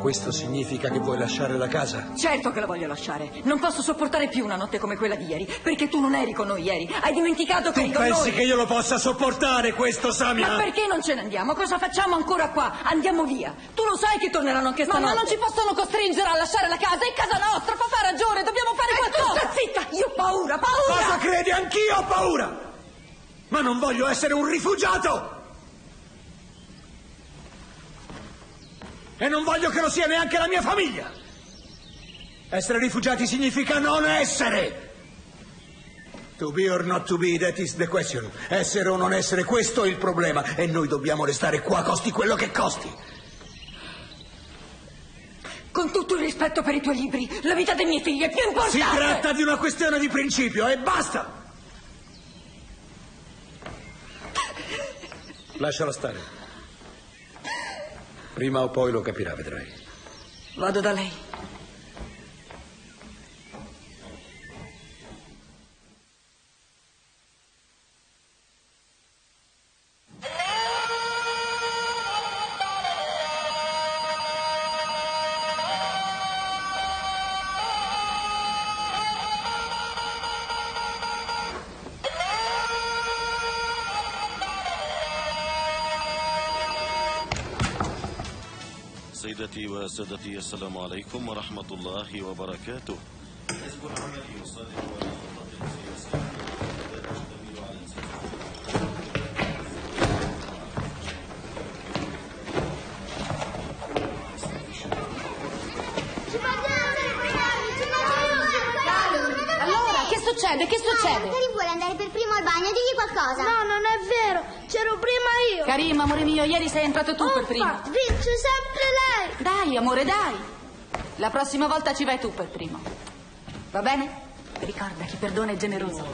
Questo significa che vuoi lasciare la casa? Certo che la voglio lasciare. Non posso sopportare più una notte come quella di ieri, perché tu non eri con noi ieri. Hai dimenticato che eri con noi. Tu pensi che io lo possa sopportare questo, Samia? Ma perché non ce ne andiamo? Cosa facciamo ancora qua? Andiamo via. Tu lo sai che torneranno anche stanotte. Ma non ci possono costringere a lasciare la casa. È casa nostra, papà ha ragione, dobbiamo fare qualcosa. Tu sta zitta, io ho paura, paura. Cosa credi? Anch'io ho paura. Ma non voglio essere un rifugiato. E non voglio che lo sia neanche la mia famiglia. Essere rifugiati significa non essere. To be or not to be, that is the question. Essere o non essere, questo è il problema. E noi dobbiamo restare qua, costi quello che costi. Con tutto il rispetto per i tuoi libri, la vita dei miei figli è più importante. Si tratta di una questione di principio e basta. Lasciala stare. Prima o poi lo capirà, vedrai. Vado da lei. سيدتي وسادتي السلام عليكم ورحمة الله وبركاته. حزب العمل يصادق على خطة سياسية تشتمل على Allora, che succede? Che succede? Karim vuole andare per primo al bagno, digli qualcosa. No, non è vero, c'ero prima io. Karim, amore mio, ieri sei entrato tu per primo. Vince sempre lei. Dai, amore, dai. La prossima volta ci vai tu per primo. Va bene? Ricorda, chi perdona è generoso.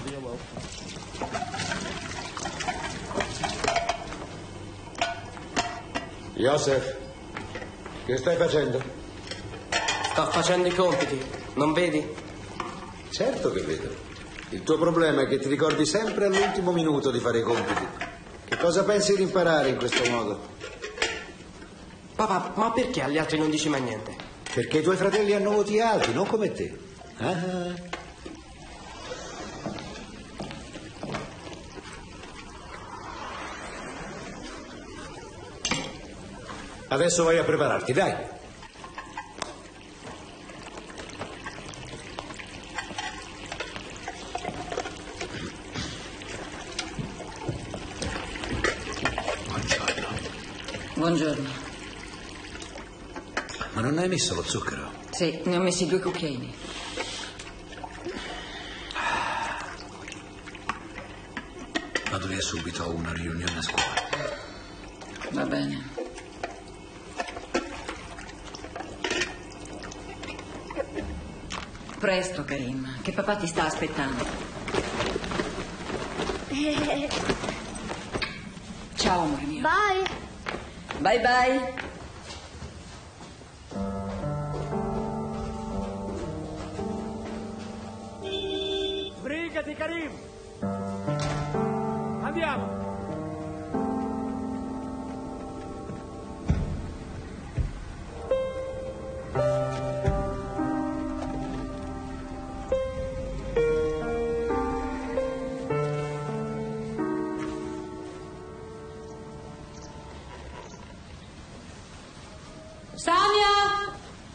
Joseph, che stai facendo? Sto facendo i compiti, non vedi? Certo che vedo. Il tuo problema è che ti ricordi sempre all'ultimo minuto di fare i compiti. Che cosa pensi di imparare in questo modo? Papà, ma perché agli altri non dici mai niente? Perché i tuoi fratelli hanno voti alti, non come te. Ah. Adesso vai a prepararti, dai. Buongiorno. Ma non hai messo lo zucchero? Sì, ne ho messi 2 cucchiaini. Vado via subito, ho una riunione a scuola. Va bene. Presto, Karim, che papà ti sta aspettando. Ciao, amore mio. Bye. Bye bye. Sbrigati, Karim. Andiamo. Samia!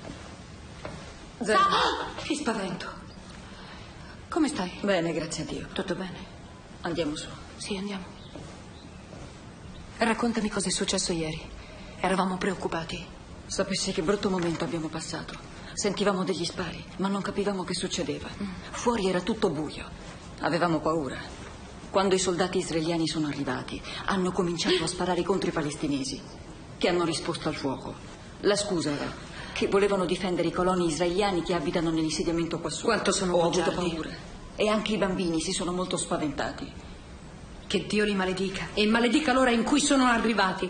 Che spavento. Come stai? Bene, grazie a Dio. Tutto bene? Andiamo su. Sì, andiamo. Raccontami cosa è successo ieri. Eravamo preoccupati. Sapessi che brutto momento abbiamo passato. Sentivamo degli spari, ma non capivamo che succedeva. Fuori era tutto buio. Avevamo paura. Quando i soldati israeliani sono arrivati, hanno cominciato a sparare contro i palestinesi, che hanno risposto al fuoco. La scusa era che volevano difendere i coloni israeliani che abitano nell'insediamento qua su. Quanto sono Ho avuto bugiardi. paura. E anche i bambini si sono molto spaventati. Che Dio li maledica. E maledica l'ora in cui sono arrivati.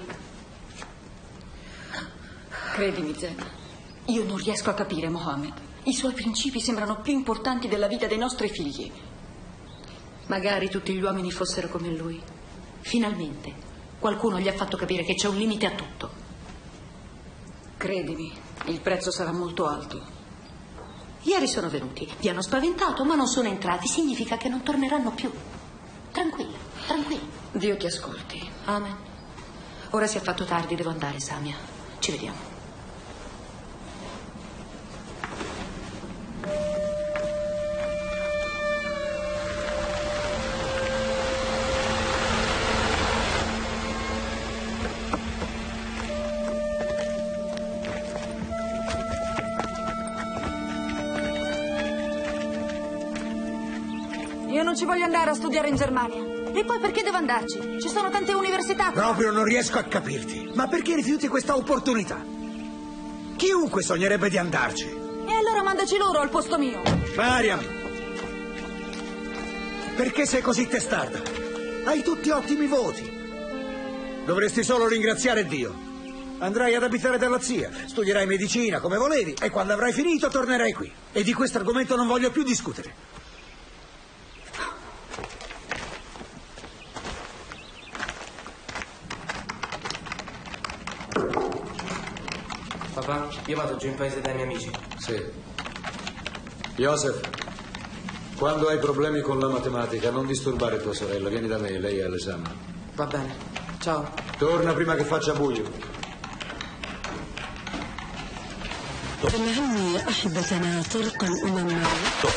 Credimi, Zena, io non riesco a capire Mohammed. I suoi principi sembrano più importanti della vita dei nostri figli. Magari tutti gli uomini fossero come lui. Finalmente qualcuno gli ha fatto capire che c'è un limite a tutto. Credimi, il prezzo sarà molto alto. Ieri sono venuti, vi hanno spaventato, ma non sono entrati. Significa che non torneranno più. Tranquilla, tranquilla. Dio ti ascolti. Amen. Ora si è fatto tardi, devo andare, Samia. Ci vediamo. Io non ci voglio andare a studiare in Germania. E poi perché devo andarci? Ci sono tante università. Proprio non riesco a capirti. Ma perché rifiuti questa opportunità? Chiunque sognerebbe di andarci. E allora mandaci loro al posto mio. Mariam! Perché sei così testarda? Hai tutti ottimi voti. Dovresti solo ringraziare Dio. Andrai ad abitare dalla zia, studierai medicina come volevi e quando avrai finito tornerai qui. E di questo argomento non voglio più discutere. Papà, io vado giù in paese dai miei amici. Sì. Joseph, quando hai problemi con la matematica non disturbare tua sorella, vieni da me, lei è all'esame. Va bene. Ciao. Torna prima che faccia buio. نهني أحبتنا طرقا أمما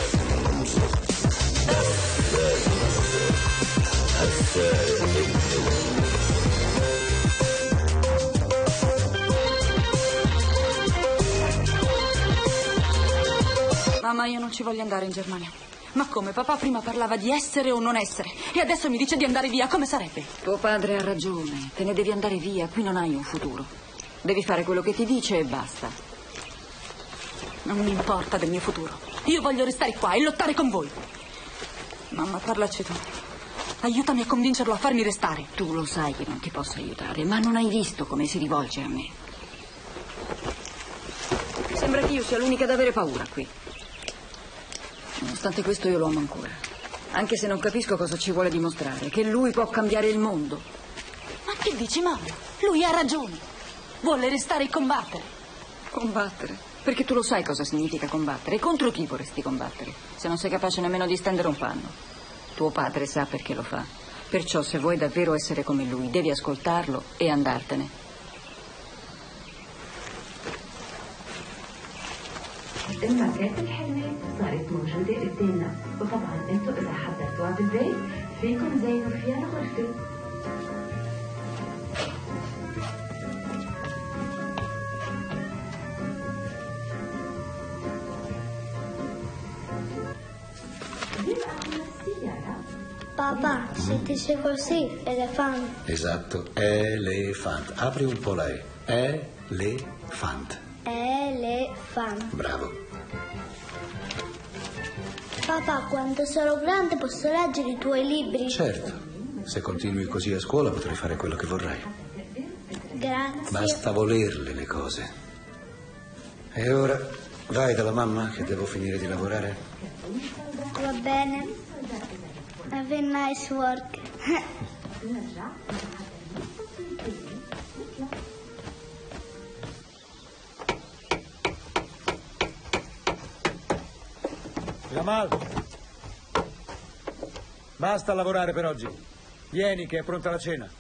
Mamma, io non ci voglio andare in Germania. Ma come? Papà prima parlava di essere o non essere e adesso mi dice di andare via. Come sarebbe? Tuo padre ha ragione. Te ne devi andare via. Qui non hai un futuro. Devi fare quello che ti dice e basta. Non mi importa del mio futuro. Io voglio restare qua e lottare con voi. Mamma, parlaci tu. Aiutami a convincerlo a farmi restare. Tu lo sai che non ti posso aiutare, ma non hai visto come si rivolge a me. Sembra che io sia l'unica ad avere paura qui. Nonostante questo io lo amo ancora. Anche se non capisco cosa ci vuole dimostrare, che lui può cambiare il mondo. Ma che dici, mamma? Lui ha ragione. Vuole restare e combattere. Combattere? Perché tu lo sai cosa significa combattere. E contro chi vorresti combattere? Se non sei capace nemmeno di stendere un panno. Tuo padre sa perché lo fa. Perciò se vuoi davvero essere come lui, devi ascoltarlo e andartene. الماركات الحلوة صارت موجودة قدامنا وطبعا انتوا اذا حضرتوها بالبيت فيكم زينوا فيها الغرفة. Papà, si dice così, elefante. Esatto, elefante. Apri un po' lei. Elefante. Elefante. Bravo. Papà, quando sarò grande posso leggere i tuoi libri? Certo, se continui così a scuola potrai fare quello che vorrai. Grazie. Basta volerle le cose. E ora vai dalla mamma che devo finire di lavorare. Va bene. Have a nice work. Jamal, basta lavorare per oggi. Vieni che è pronta la cena.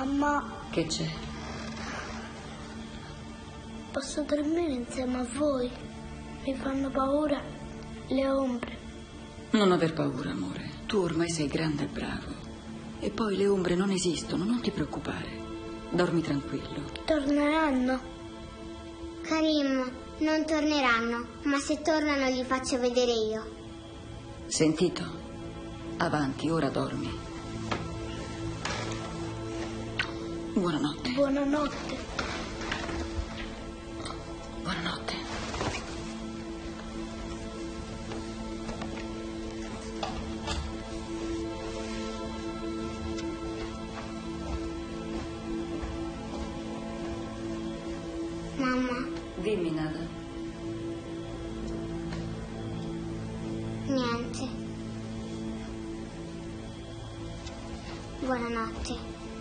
Mamma, Che c'è? posso dormire insieme a voi? Mi fanno paura le ombre. Non aver paura, amore. Tu ormai sei grande e bravo. E poi le ombre non esistono, non ti preoccupare. Dormi tranquillo. Torneranno? Karim, non torneranno, ma se tornano li faccio vedere io. Sentito? Avanti, ora dormi. Buonanotte. Buonanotte. Buonanotte. Mamma, Dimmi, Nada. niente. Buonanotte.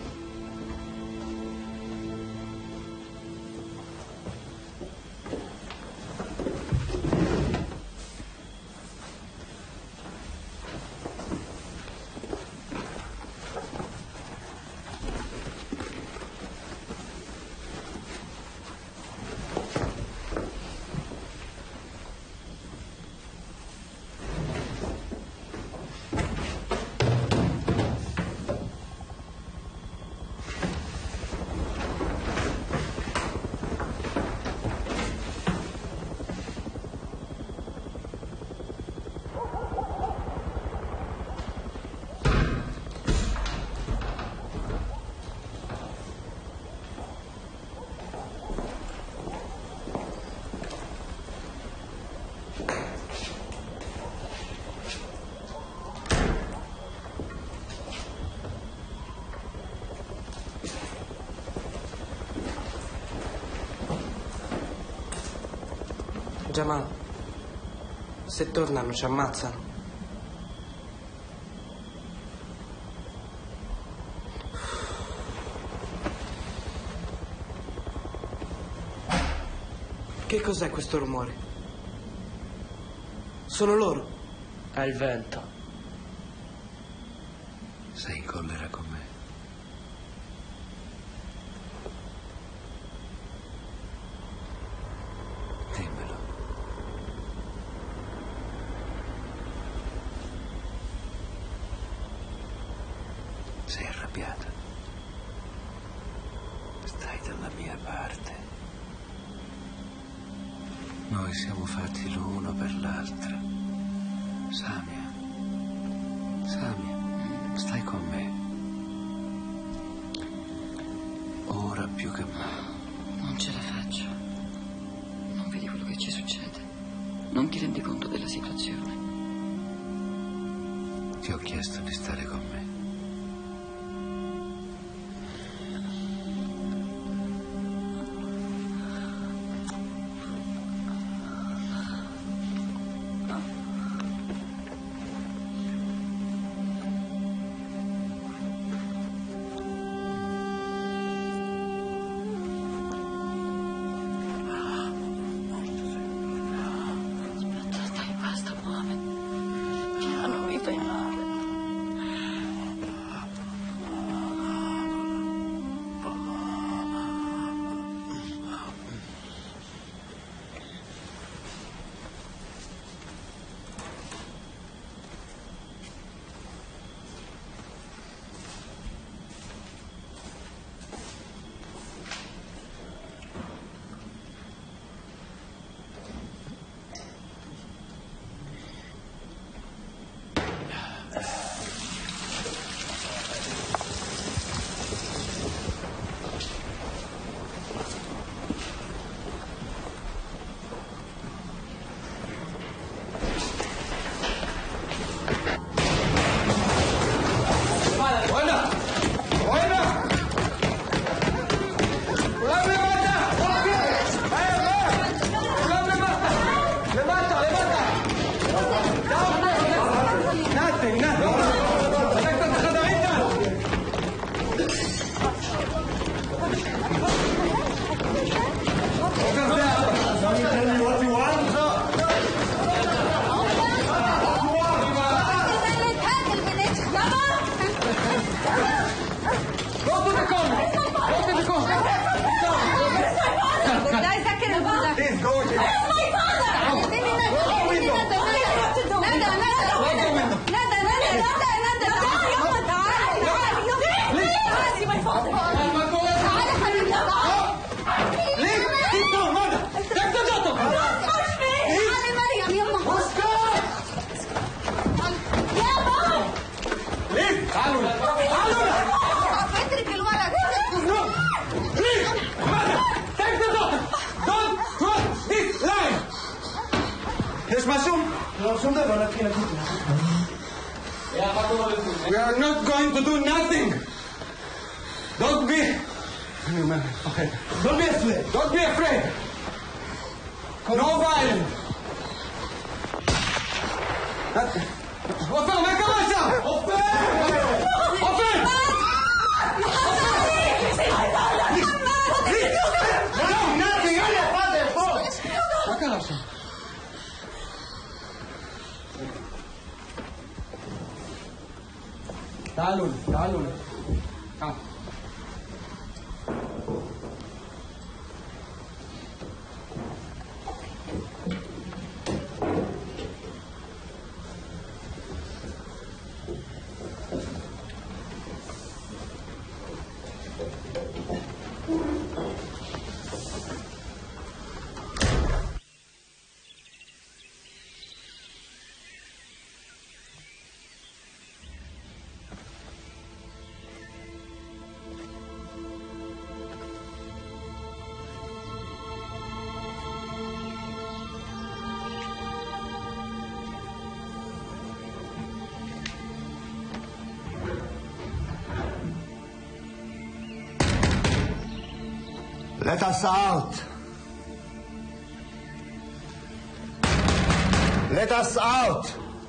Jamal, se tornano ci ammazzano. Che cos'è questo rumore? Sono loro. È il vento. Sei in collera con me? Dimmelo. Sei arrabbiata? Stai dalla mia parte. Noi siamo fatti l'uno per l'altra. Samia, stai con me. Ora più che mai. Non ce la faccio. Non vedi quello che ci succede? Non ti rendi conto della situazione? Ti ho chiesto di stare con me. Dai, basta, Mohamed. Piano, mi fai male. We are not going to do nothing. Don't be... Okay. Don't be afraid. Don't be afraid. No violence. Open, make a massa! Open! Open! No, nothing. Make a massa. تعالوا تعالوا تعالوا Let us out! Let us out!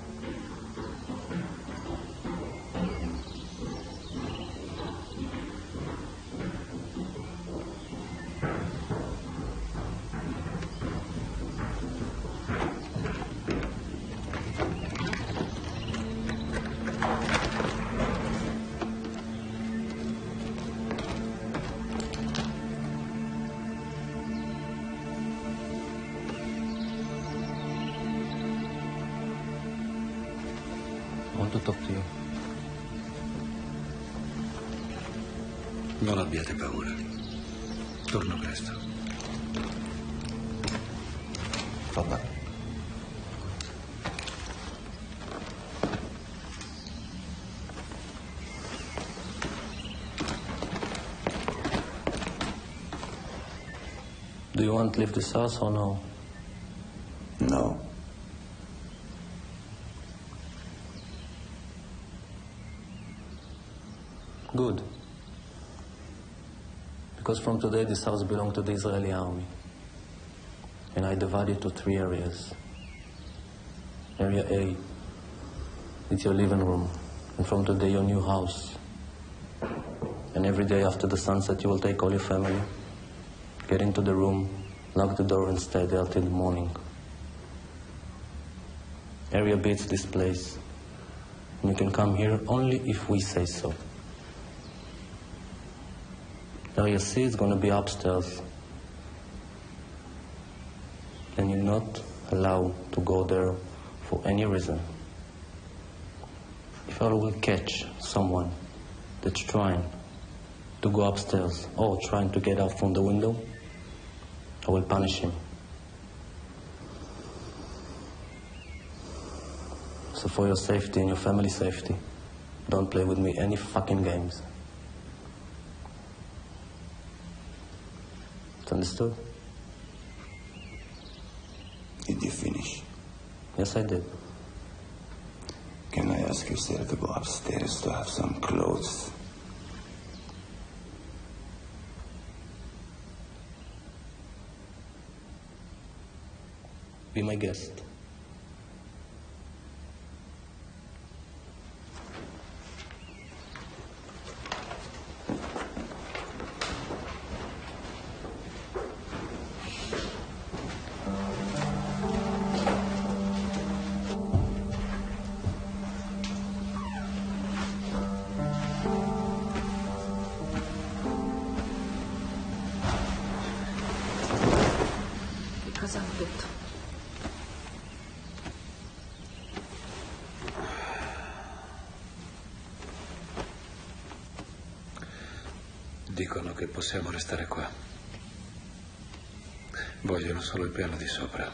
Non abbiate paura. Torno presto. Papà. Do you want to leave this house or no? No. Good. Because from today this house belongs to the Israeli army. And I divide it to 3 areas. Area A, it's your living room. And from today your new house. And every day after the sunset you will take all your family, get into the room, lock the door and stay there till the morning. Area B is this place. And you can come here only if we say so. Area C is going to be upstairs. And you're not allowed to go there for any reason. If I will catch someone that's trying to go upstairs or trying to get out from the window, I will punish him. So for your safety and your family's safety, don't play with me any fucking games. Understood? Did you finish? Yes, I did. Can I ask you, sir, to go upstairs to have some clothes? Be my guest. Cosa hanno detto? Dicono che possiamo restare qua. Vogliono solo il piano di sopra.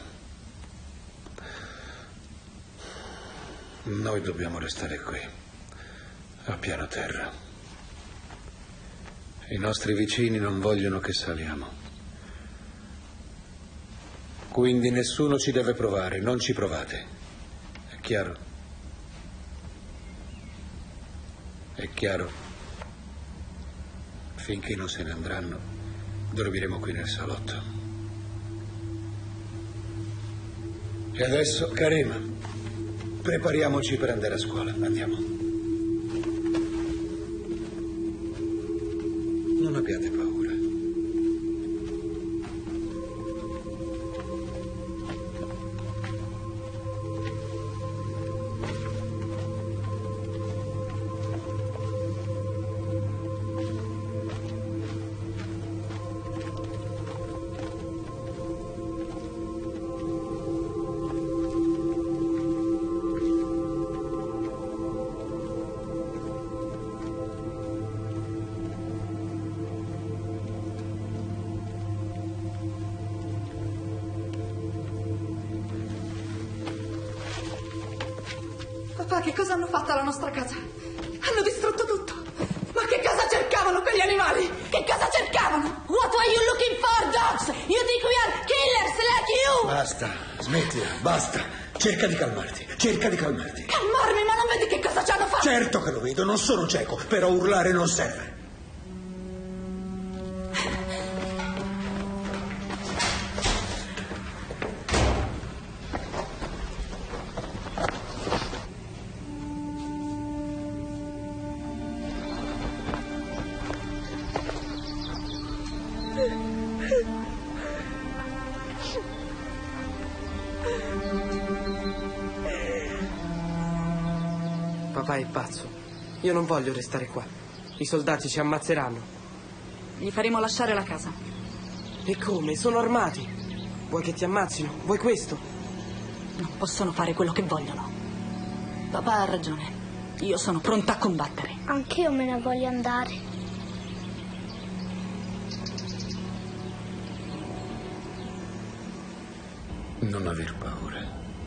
Noi dobbiamo restare qui, a piano terra. I nostri vicini non vogliono che saliamo. Quindi nessuno ci deve provare, non ci provate. chiaro? È chiaro? Finché non se ne andranno, dormiremo qui nel salotto. E adesso, Karim, prepariamoci per andare a scuola. Andiamo. Non abbiate paura. Papà, che cosa hanno fatto alla nostra casa? Hanno distrutto tutto. Ma che cosa cercavano quegli animali? Che cosa cercavano? What are you looking for, dogs? You think we are killers like you? Basta, smettila, basta. Cerca di calmarti, cerca di calmarti. Calmarmi, ma non vedi che cosa ci hanno fatto? Certo che lo vedo, non sono cieco, però urlare non serve. Papà è pazzo. Io non voglio restare qua. I soldati ci ammazzeranno. Gli faremo lasciare la casa. E come? Sono armati. Vuoi che ti ammazzino? Vuoi questo? Non possono fare quello che vogliono. Papà ha ragione. Io sono pronta a combattere. Anch'io me ne voglio andare. Non aver paura.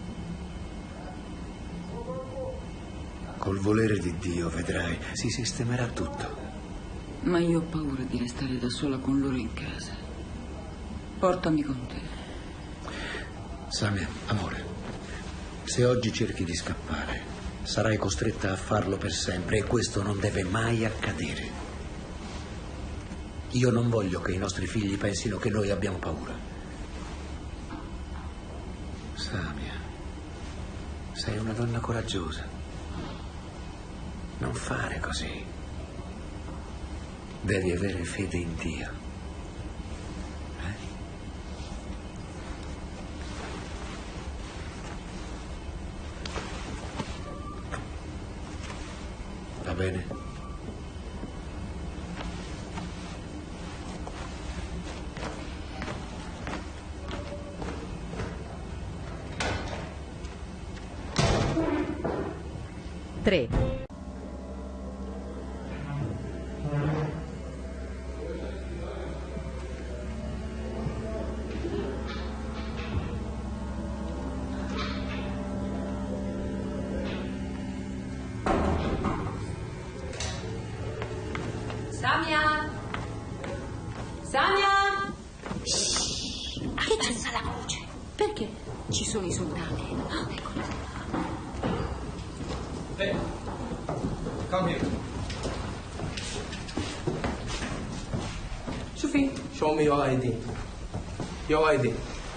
Col volere di Dio, vedrai, si sistemerà tutto. Ma io ho paura di restare da sola con loro in casa. Portami con te. Samia, amore, se oggi cerchi di scappare, sarai costretta a farlo per sempre e questo non deve mai accadere. Io non voglio che i nostri figli pensino che noi abbiamo paura. Samia, sei una donna coraggiosa. Non fare così. Devi avere fede in Dio. Va bene? Tre. Samia! Samia! Che c'è la voce? Perché? Ci sono i soldati. Hey, come here. شوفي. Show me your ID. Your ID.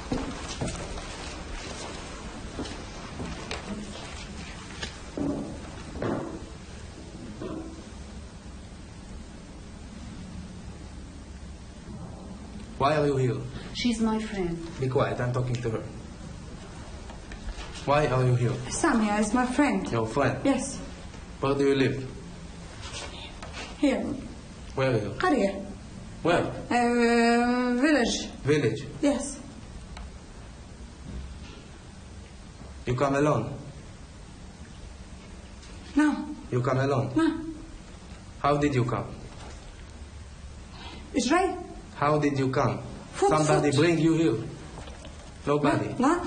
Why are you here? She's my friend. Be quiet, I'm talking to her. Why are you here? Samia is my friend. Your friend? Yes. Where do you live? Here. Where are you? قرية. Where? Village. Village. Yes. You come alone? No. You come alone? No. How did you come? It's right. How did you come? Foot, Somebody foot. bring you here? Nobody? No.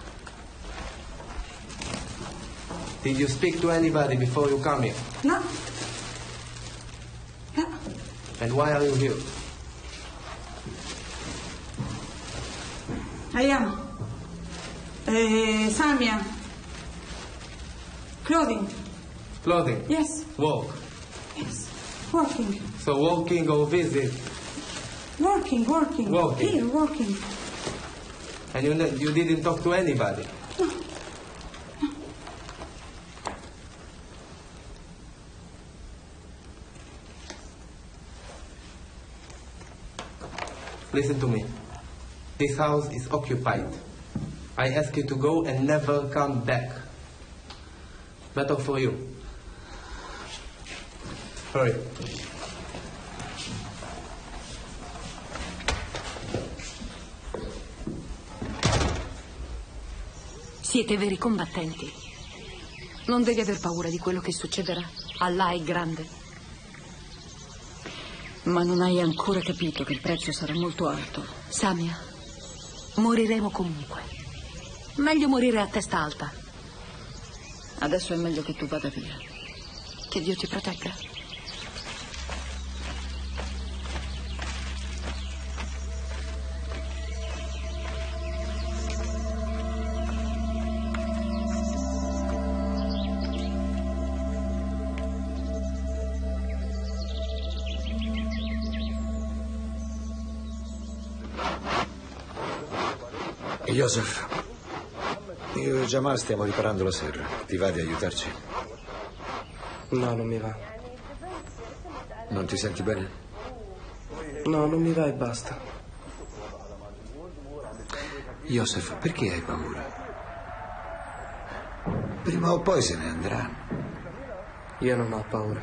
Did you speak to anybody before you come here? No. And why are you here? I am. Samia. Clothing. Clothing? Yes. Walk. Yes. Working. So walking or visit? Working. Walking. Here, working. And you didn't talk to anybody? No. Listen to me. This house is occupied. I ask you to go and never come back. Better for you. Hurry. Siete veri combattenti. Non devi aver paura di quello che succederà. Allah è grande. Ma non hai ancora capito che il prezzo sarà molto alto. Samia, moriremo comunque. Meglio morire a testa alta. Adesso è meglio che tu vada via. Che Dio ti protegga. Joseph, io e Jamal stiamo riparando la serra. Ti va di aiutarci? No, non mi va. Non ti senti bene? No, non mi va e basta. Joseph, perché hai paura? Prima o poi se ne andrà. Io non ho paura.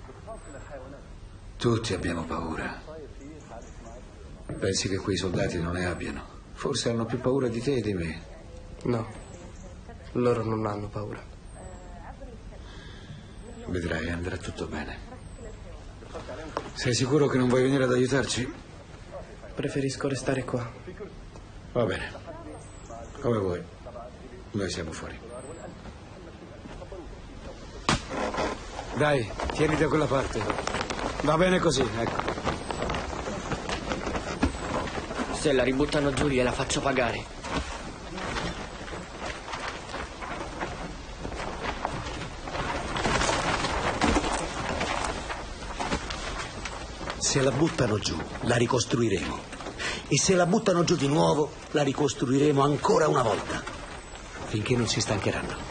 Tutti abbiamo paura. Pensi che quei soldati non ne abbiano? Forse hanno più paura di te e di me. No, loro non hanno paura. Vedrai, andrà tutto bene. Sei sicuro che non vuoi venire ad aiutarci? Preferisco restare qua. Va bene. Come vuoi. Noi siamo fuori. Dai, tieni da quella parte. Va bene così, ecco. Se la ributtano giù gliela faccio pagare. Se la buttano giù, la ricostruiremo. E se la buttano giù di nuovo, la ricostruiremo ancora una volta. Finché non si stancheranno.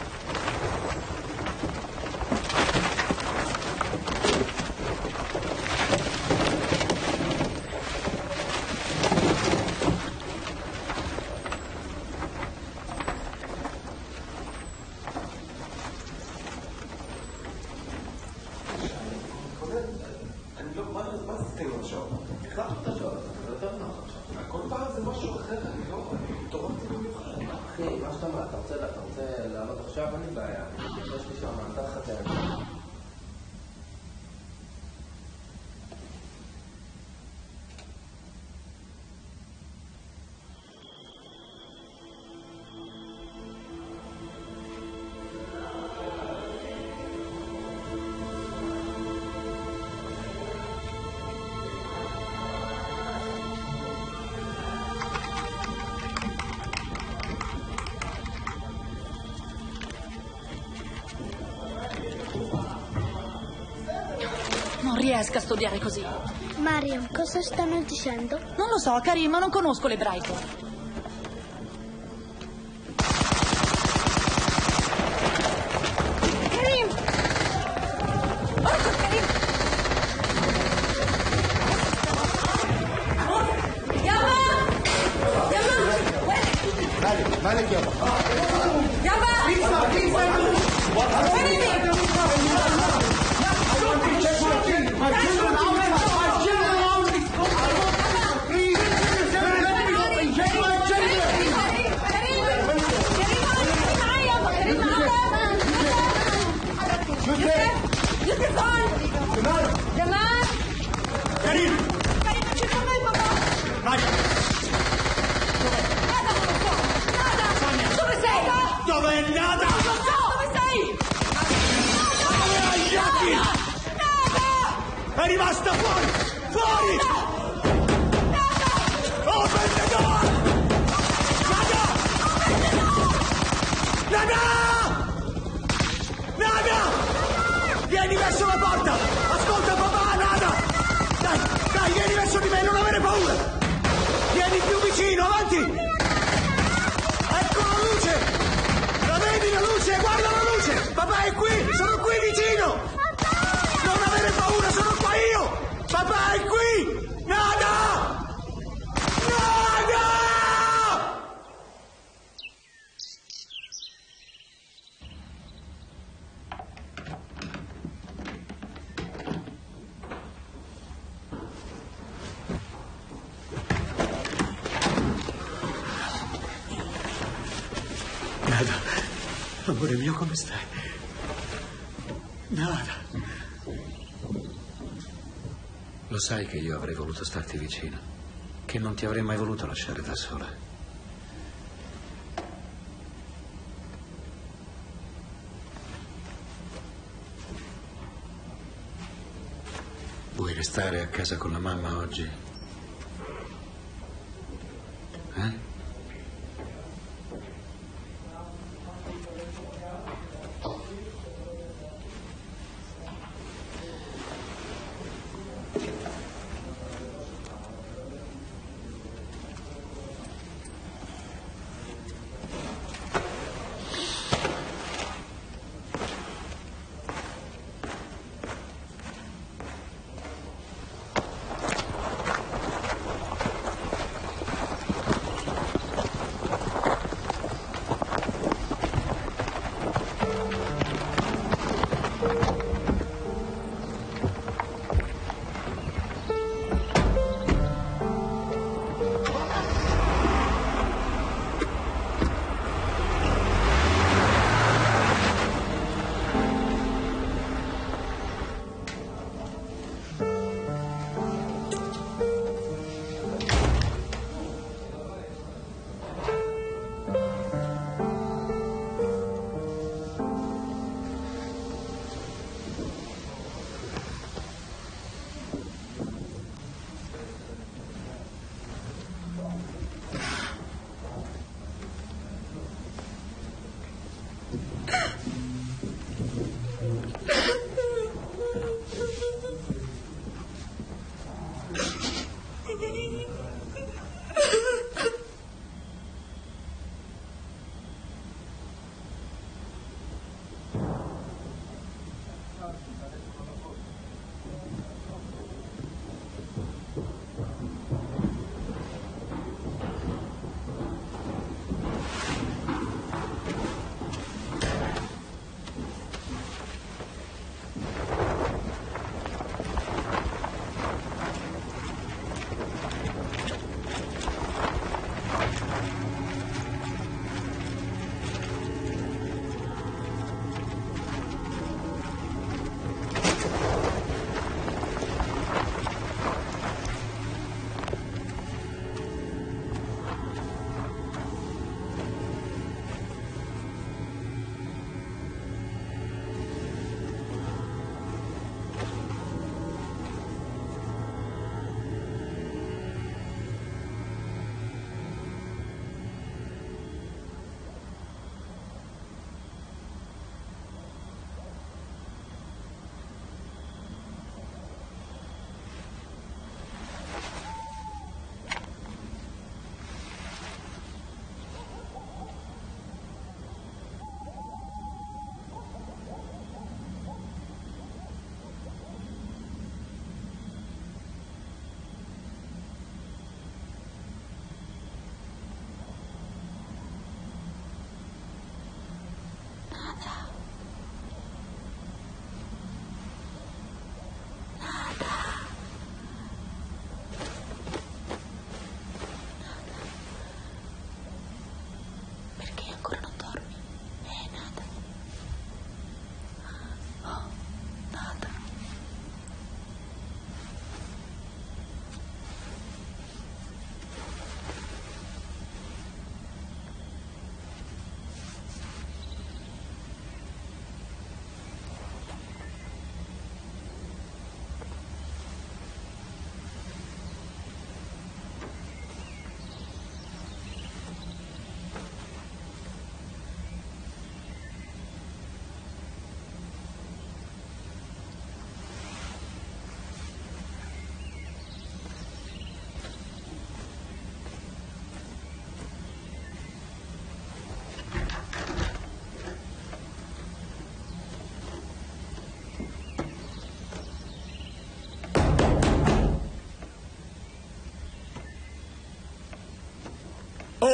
Non riesco a studiare così. Mariam, cosa stanno dicendo? Non lo so, Karim, ma non conosco l'ebraico. Please, Vieni verso la porta! Ascolta papà, Nada! Dai, vieni verso di me, non avere paura! Vieni più vicino, avanti! Ecco la luce! La vedi la luce? Guarda la luce! Papà è qui! Sono qui vicino! Non avere paura, sono qua io! Papà è qui! Nada! Nada! Nada, amore mio, come stai? Nada. Lo sai che io avrei voluto starti vicino, che non ti avrei mai voluto lasciare da sola. Vuoi restare a casa con la mamma oggi? Eh?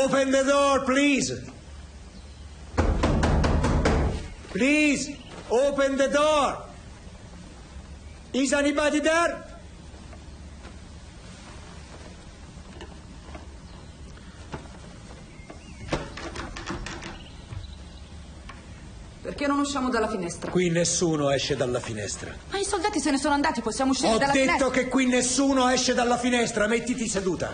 Open the door, please. Please, open the door. Is anybody there? Perché non usciamo dalla finestra? Qui nessuno esce dalla finestra. Ma i soldati se ne sono andati, possiamo uscire Ho dalla finestra? detto che qui nessuno esce dalla finestra, mettiti seduta.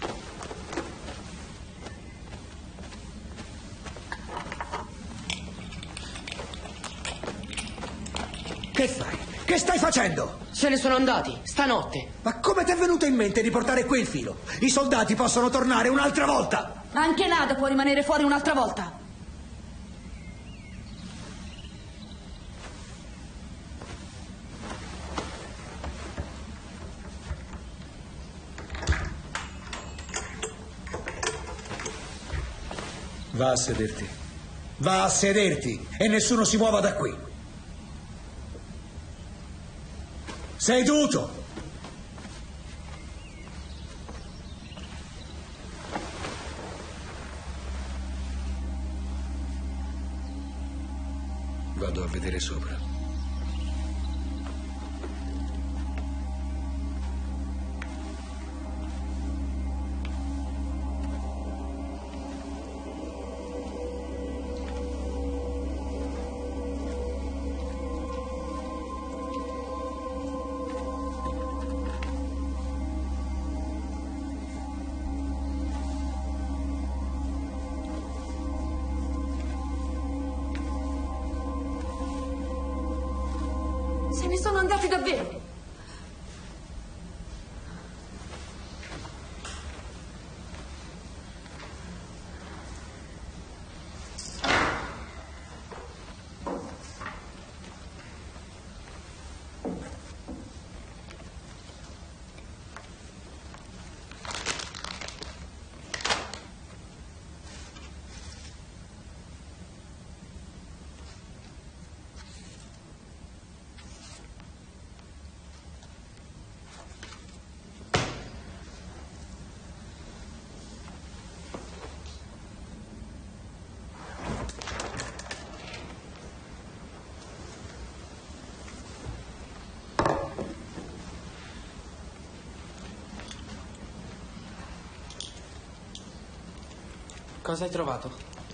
Che fai? Che stai facendo? Se ne sono andati, stanotte. Ma come ti è venuto in mente di portare qui il filo? I soldati possono tornare un'altra volta. Anche Nada può rimanere fuori un'altra volta. Va a sederti. Va a sederti e nessuno si muova da qui. Seduto. Vado a vedere sopra. Se ne sono andati davvero. Cosa hai trovato?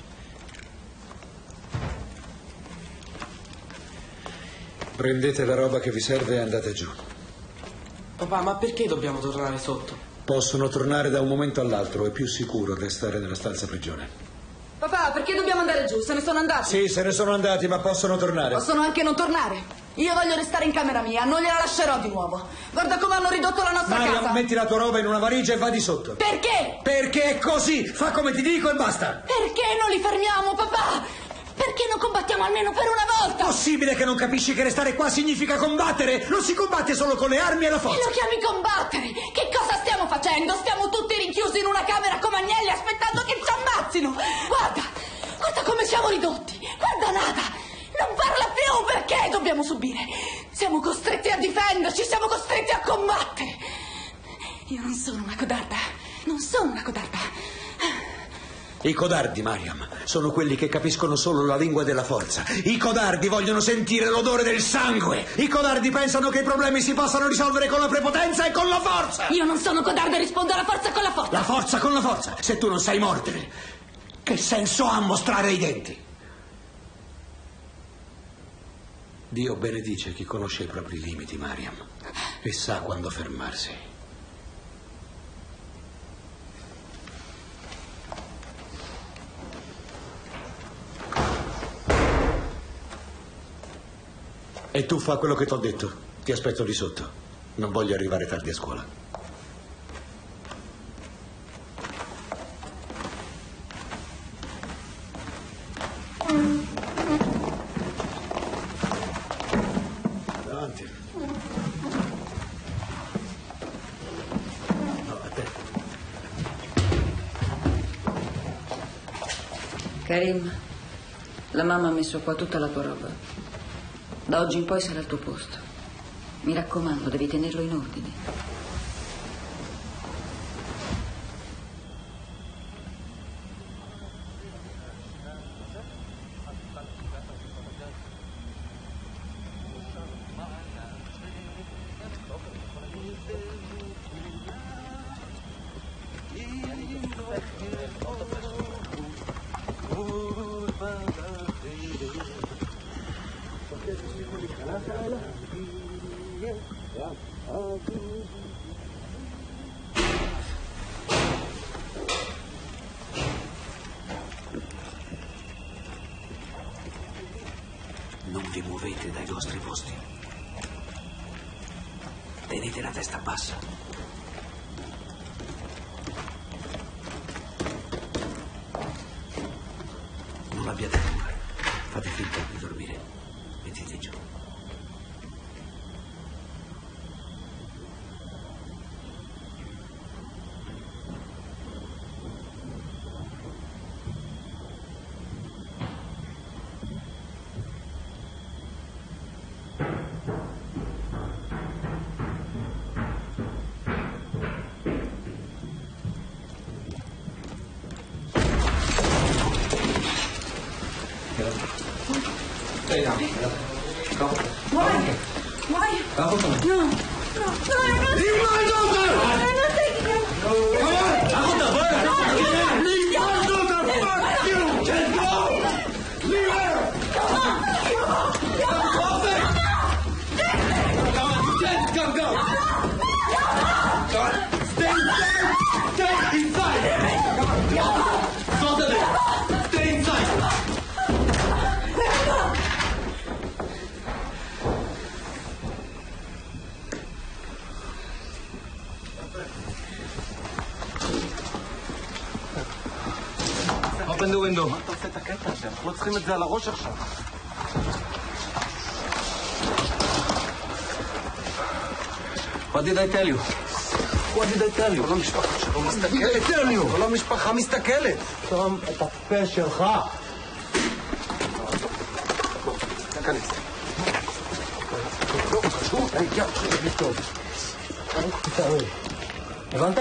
Prendete la roba che vi serve e andate giù. Papà, ma perché dobbiamo tornare sotto? Possono tornare da un momento all'altro, è più sicuro restare nella stanza prigione. Papà, perché dobbiamo andare giù? Se ne sono andati. Sì, se ne sono andati, ma possono tornare. Possono anche non tornare. Io voglio restare in camera mia, non gliela lascerò di nuovo. Guarda come hanno ridotto la nostra Maria, casa. metti la tua roba in una valigia e va di sotto. Perché? Perché è così, fa come ti dico e basta. Perché non li fermiamo, papà? Perché non combattiamo almeno per una volta? Possibile che non capisci che restare qua significa combattere? Non si combatte solo con le armi e la forza. E lo chiami combattere? Che cosa stiamo facendo? Stiamo tutti rinchiusi in una camera come agnelli aspettando che ci ammazzino. Guarda come siamo ridotti. Guarda Nada. Non parla più, perché dobbiamo subire? Siamo costretti a difenderci, siamo costretti a combattere. Io non sono una codarda, non sono una codarda. I codardi, Mariam, sono quelli che capiscono solo la lingua della forza. I codardi vogliono sentire l'odore del sangue. I codardi pensano che i problemi si possano risolvere con la prepotenza e con la forza. Io non sono codarda, rispondo alla forza con la forza. La forza con la forza. Se tu non sai mordere, che senso ha mostrare i denti? Dio benedice chi conosce i propri limiti, Mariam, e sa quando fermarsi. E tu fa quello che t'ho detto. Ti aspetto di sotto. Non voglio arrivare tardi a scuola. Davanti. No, a te. Karim, la mamma ha messo qua tutta la tua roba. Da oggi in poi sarà al tuo posto. Mi raccomando, devi tenerlo in ordine. Non vi muovete dai vostri posti. Tenete la testa bassa. Non abbiate paura. Fate finta di dormire. Mettete giù. Open the window. מה אתה עושה את הקטע הזה? אנחנו לא צריכים את זה על הראש עכשיו. What did I tell you? What did I tell you? כל המשפחה שלו מסתכלת. כל המשפחה מסתכלת. תום את הפה שלך. תכנס. לא, חשוב. הגיע, חשוב טוב. הבנת?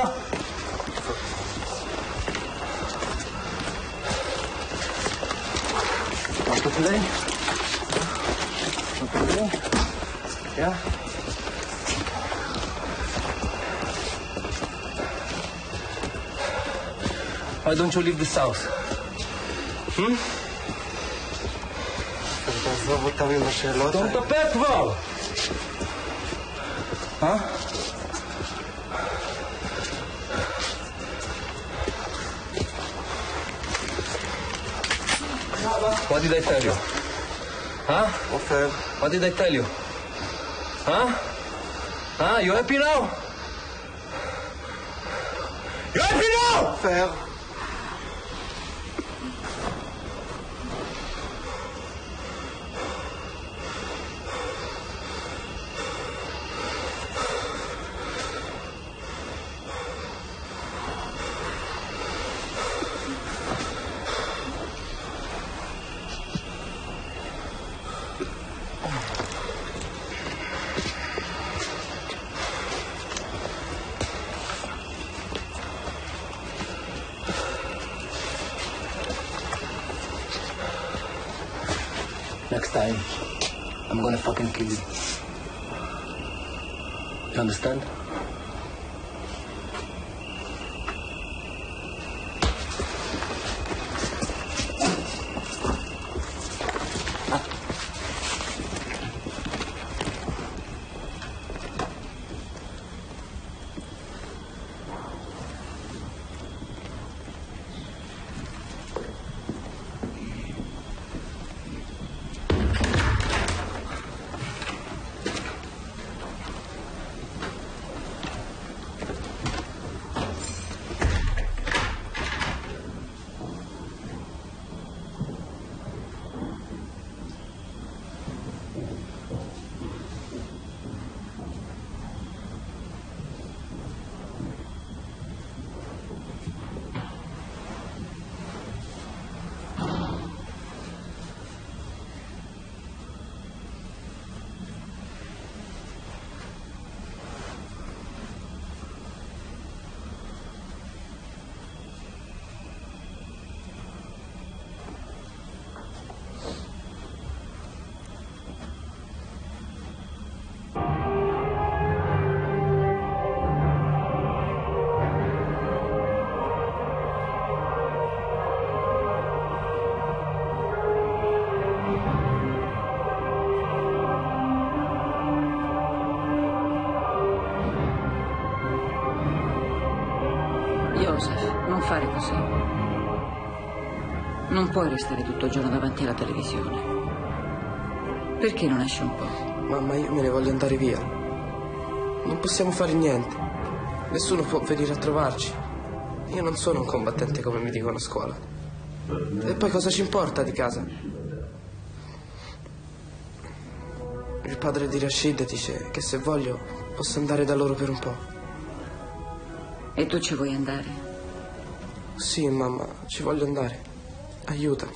Want to play? Want to play? Yeah? Why don't you leave the south? תעזוב אותם עם השאלות האלה. אתה מטפל כבר! What did I tell you? Huh? Ofer. What did I tell you? Huh? Huh? You happy now? You happy now? Ofer. Next time, I'm gonna fucking kill you. You understand? Joseph, non fare così. Non puoi restare tutto il giorno davanti alla televisione. Perché non esci un po'? Mamma, io me ne voglio andare via. Non possiamo fare niente. Nessuno può venire a trovarci. Io non sono un combattente come mi dicono a scuola. E poi cosa ci importa di casa? Il padre di Rashid dice che se voglio posso andare da loro per un po'. E tu ci vuoi andare? Sì, mamma, ci voglio andare. Aiutami.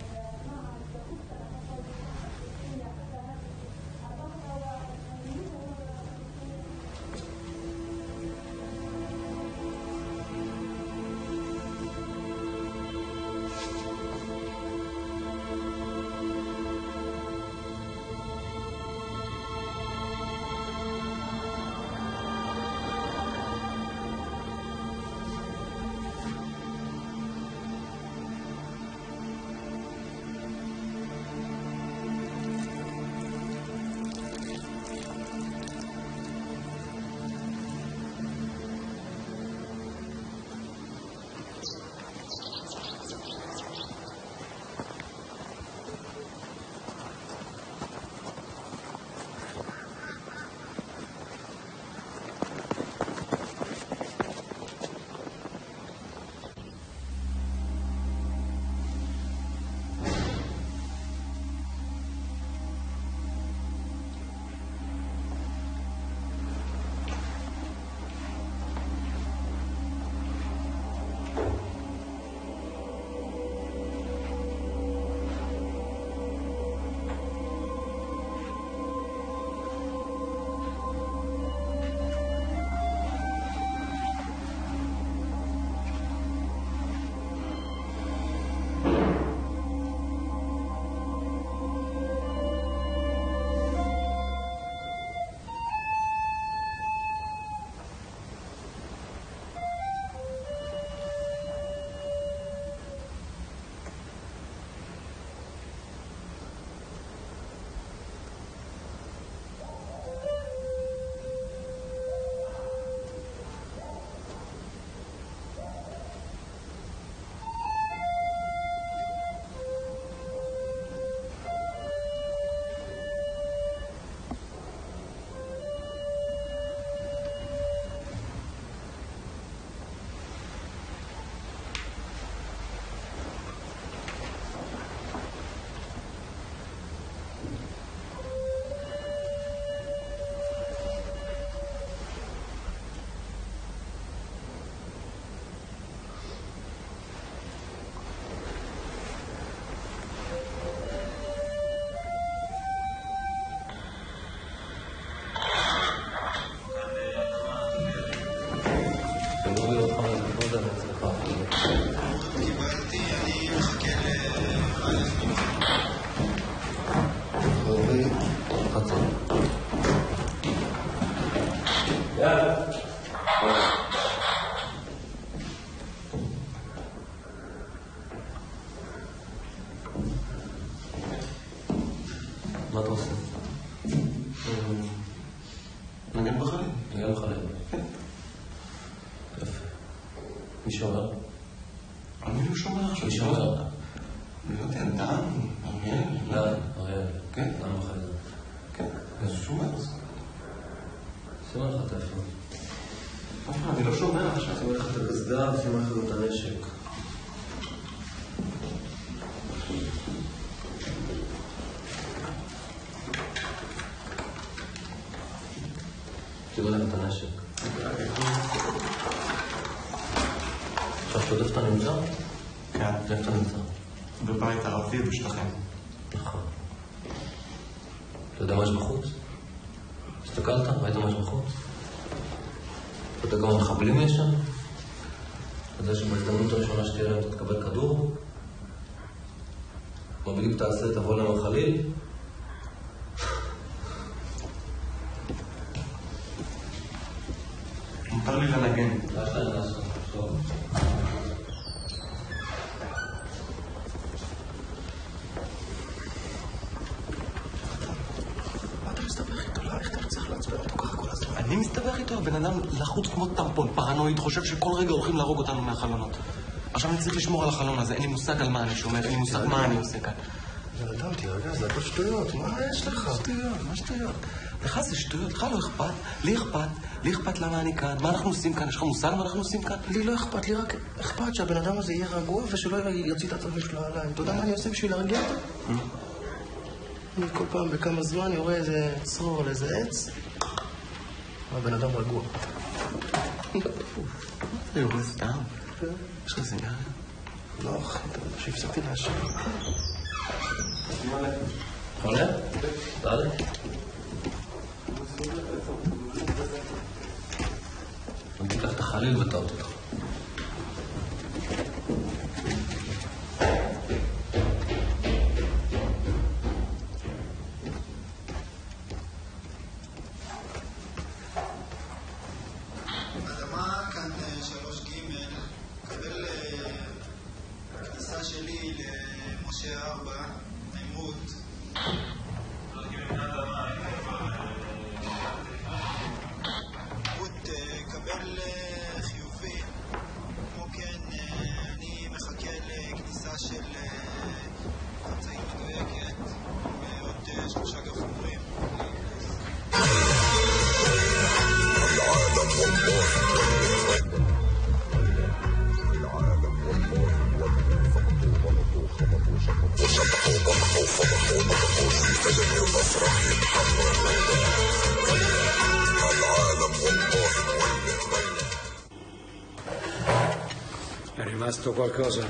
ما توصل من جنب خالد؟ من جنب خالد مش هو عميل مش هو مش هو دلوقتي انت عم عميل لا غير كيف؟ عم خالد كيف؟ شو مات؟ سمع خطف طبعا لو شو مات عشان سمع خطف ازداد سمع خطف نشك تقول لك تناشق شفت دفتر نمزة؟ كان دفتر نمزة בבית ערבי בשטחים. נכון. אתה יודע מה יש בחוץ? הסתכלת? ראית מה יש בחוץ? אתה יודע כמה מחבלים יש שם? אתה יודע שבהזדמנות הראשונה שתהיה להם אתה תקבל כדור? מה בדיוק תעשה? תבוא להם החליל? מותר לי לנגן. מה יש להם לעשות? טוב. אני מי מסתבך איתו? הבן אדם לחוץ כמו טמפון, פרנואיד, חושב שכל רגע הולכים להרוג אותנו מהחלונות. עכשיו אני צריך לשמור על החלון הזה, אין לי מושג על מה אני שומר, אין לי מושג מה אני עושה כאן. בן אדם, תירגע, זה הכל שטויות, מה יש לך? שטויות, מה שטויות? לך זה שטויות, לך לא אכפת, לי אכפת, לי אכפת למה אני כאן, מה אנחנו עושים כאן, יש לך מושג מה אנחנו עושים כאן? לי לא אכפת, לי רק אכפת שהבן אדם הזה יהיה רגוע ושלא יוציא את הצלבים שלו עליי. אתה יודע מה אני עושה בשביל להרגיע אותו? אני כל פעם בכמה זמן יורה איזה צרור על איזה עץ, והבן אדם רגוע. זה יורה סתם. יש לך סיגריה? לא, אחי, שהפסקתי לעשן. עולה? תעלה. אני תיקח את החליל וטעות אותו. אדמה כאן 3 ג' קבל כניסה שלי למשה 4 נעימות. קבל חיובי, כמו כן אני מחכה לכניסה של חצאית מדויקת ועוד 3 גפרורים. È rimasto qualcosa?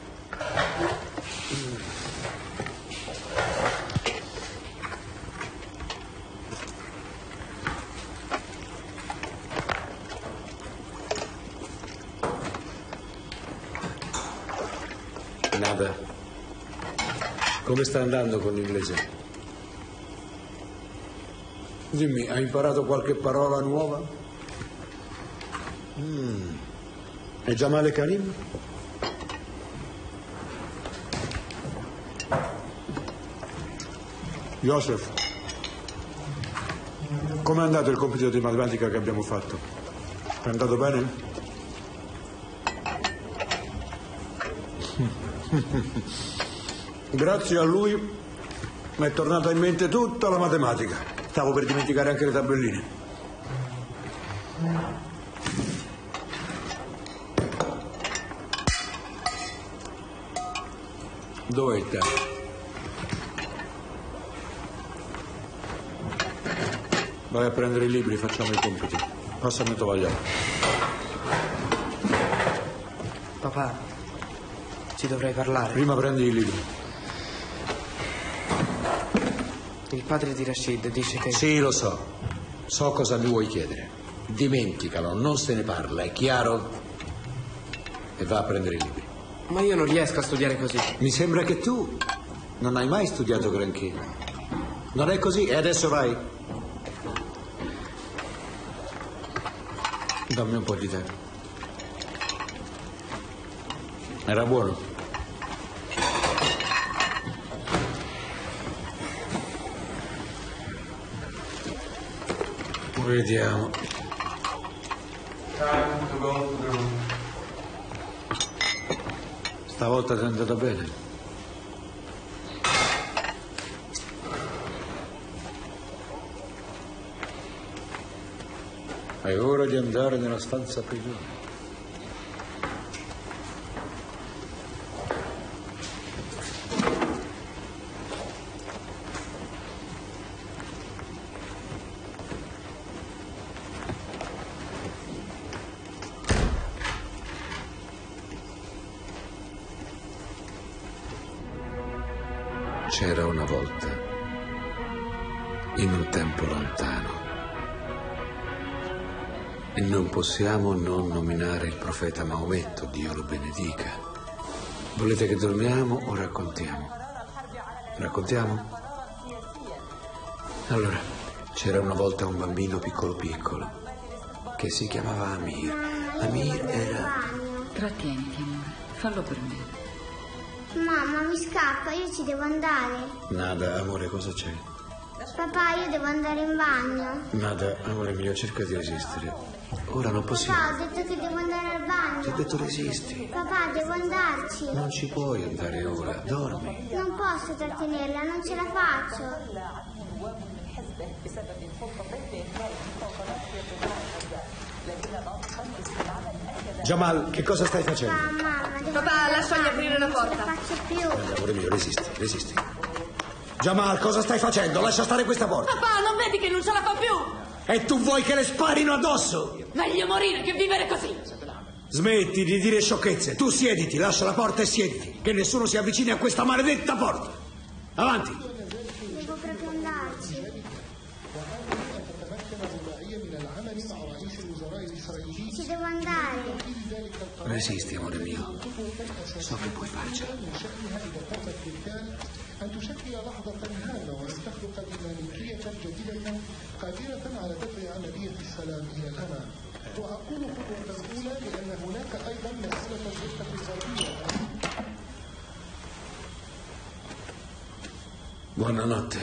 Nada. Come sta andando con l'inglese? Dimmi, hai imparato qualche parola nuova? E Jamal e Karim? Joseph, com'è andato il compito di matematica che abbiamo fatto? È andato bene? Grazie a lui mi è tornata in mente tutta la matematica. Stavo per dimenticare anche le tabelline. Dov'è il tè? Vai a prendere i libri, facciamo i compiti. Passami il tovagliolo. Papà, ci dovrei parlare. Prima prendi i libri. Il padre di Rashid dice che... Sì, lo so. So cosa mi vuoi chiedere. Dimenticalo, non se ne parla, è chiaro? E va a prendere i libri. Ma io non riesco a studiare così. Mi sembra che tu non hai mai studiato granché. Non è così? E adesso vai. Dammi un po' di tè. Era buono? Vediamo. Stavolta ti è andata bene. È ora di andare nella stanza prigione. C'era una volta, in un tempo lontano, e non possiamo non nominare il profeta Maometto, Dio lo benedica. Volete che dormiamo o raccontiamo? Raccontiamo? Allora, c'era una volta un bambino piccolo piccolo, che si chiamava Amir. Amir era... Trattieniti, amore, fallo per me. Mamma, mi scappa, io ci devo andare. Nada, amore, cosa c'è? Papà, io devo andare in bagno. Nada, amore mio, cerca di resistere. Ora non possiamo. Papà, ho detto che devo andare al bagno. Ti ho detto resisti. Papà, devo andarci. Non ci puoi andare ora, dormi. Non posso trattenerla, non ce la faccio. Jamal, che cosa stai facendo? Papà, lasciami aprire la porta. Non ce la faccio più. Amore mio, resisti, resisti. Jamal, cosa stai facendo? Lascia stare questa porta. Papà, non vedi che non ce la fa più? E tu vuoi che le sparino addosso? Meglio morire che vivere così. Smetti di dire sciocchezze. Tu siediti, lascia la porta e siediti. Che nessuno si avvicini a questa maledetta porta. Avanti. Devo proprio andarci. Ci devo andare. Resisti, amore mio. So che puoi farcela. أن تشكل لحظة هامة وأن تخلق ديناميكية جديدة قادرة على دفع عملية السلام إلى الأمام. وأقول خطوة أولى لأن هناك أيضا مسألة الضفة الغربية. Buonanotte.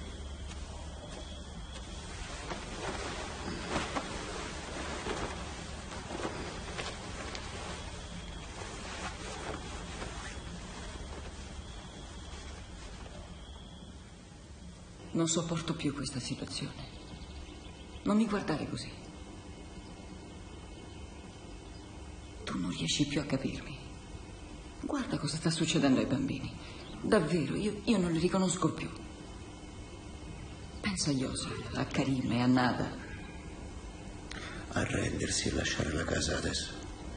Non sopporto più questa situazione. Non mi guardare così. Tu non riesci più a capirmi. Guarda cosa sta succedendo ai bambini. Davvero, io non li riconosco più. Pensa a Yosef, a Karim e a Nada. Arrendersi e lasciare la casa adesso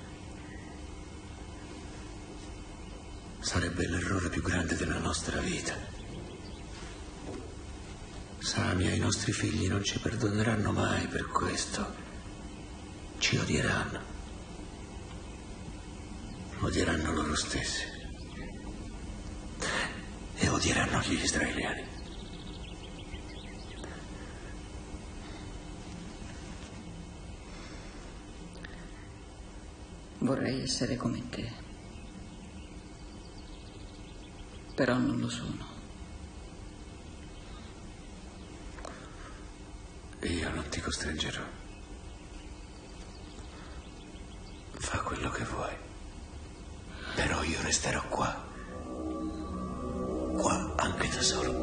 sarebbe l'errore più grande della nostra vita. Samia e i nostri figli non ci perdoneranno mai per questo. Ci odieranno. Odieranno loro stessi. E odieranno gli israeliani. Vorrei essere come te. Però non lo sono. Io non ti costringerò. Fa quello che vuoi. Però io resterò qua. Qua anche da solo.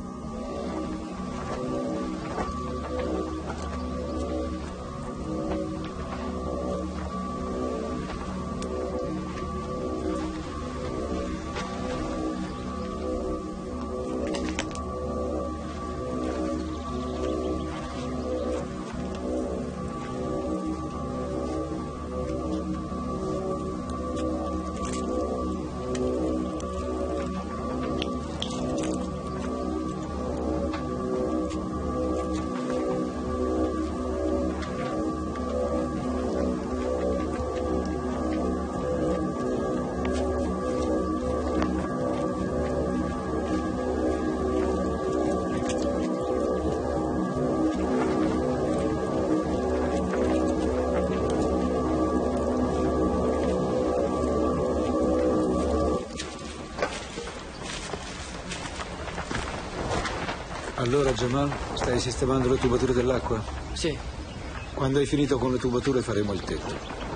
Allora, Jamal, stai sistemando le tubature dell'acqua? Sì. Quando hai finito con le tubature faremo il tetto.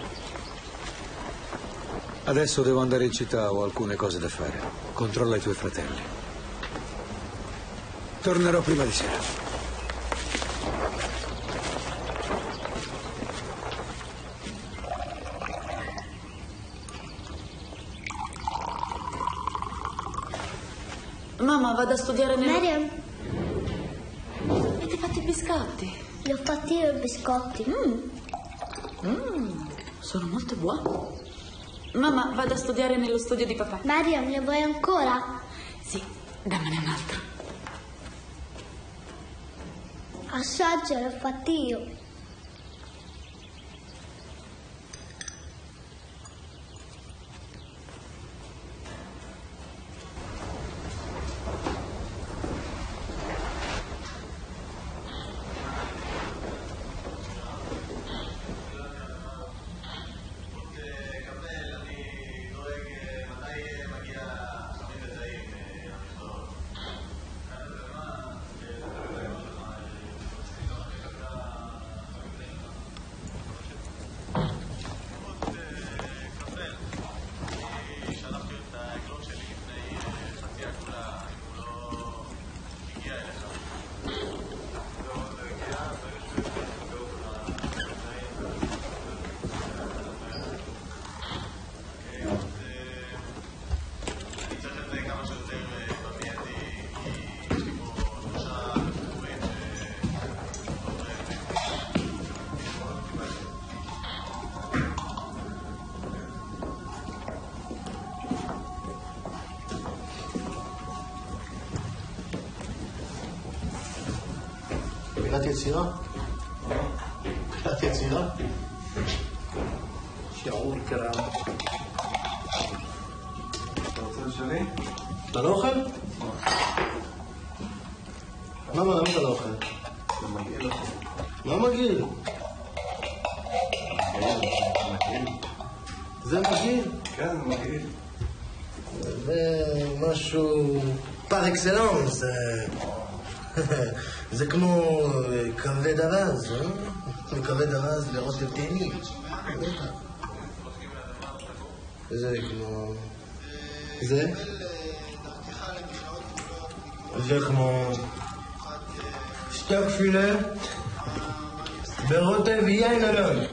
Adesso devo andare in città, ho alcune cose da fare. Controlla i tuoi fratelli. Tornerò prima di sera. Mamma, vado a studiare nel... Mariam, E ti hai fatti i biscotti? li ho fatti io i biscotti. Sono molto buoni. Mamma, vado a studiare nello studio di papà. Mariam, ne vuoi ancora? Sì, dammene un altro. Assaggia, li ho fatti io. Grazie zio. Grazie zio. شعور كرام. אתה לא אוכל? למה אתה לא אוכל? מה מגעיל? זה מגעיל? כן, מגעיל. זה משהו פר אקסלנס. זה כמו כבד ארז, כבד ארז לרוטב תהילים. זה כמו... זה? זה כמו... שטוק פילה ברוטב יין אלון.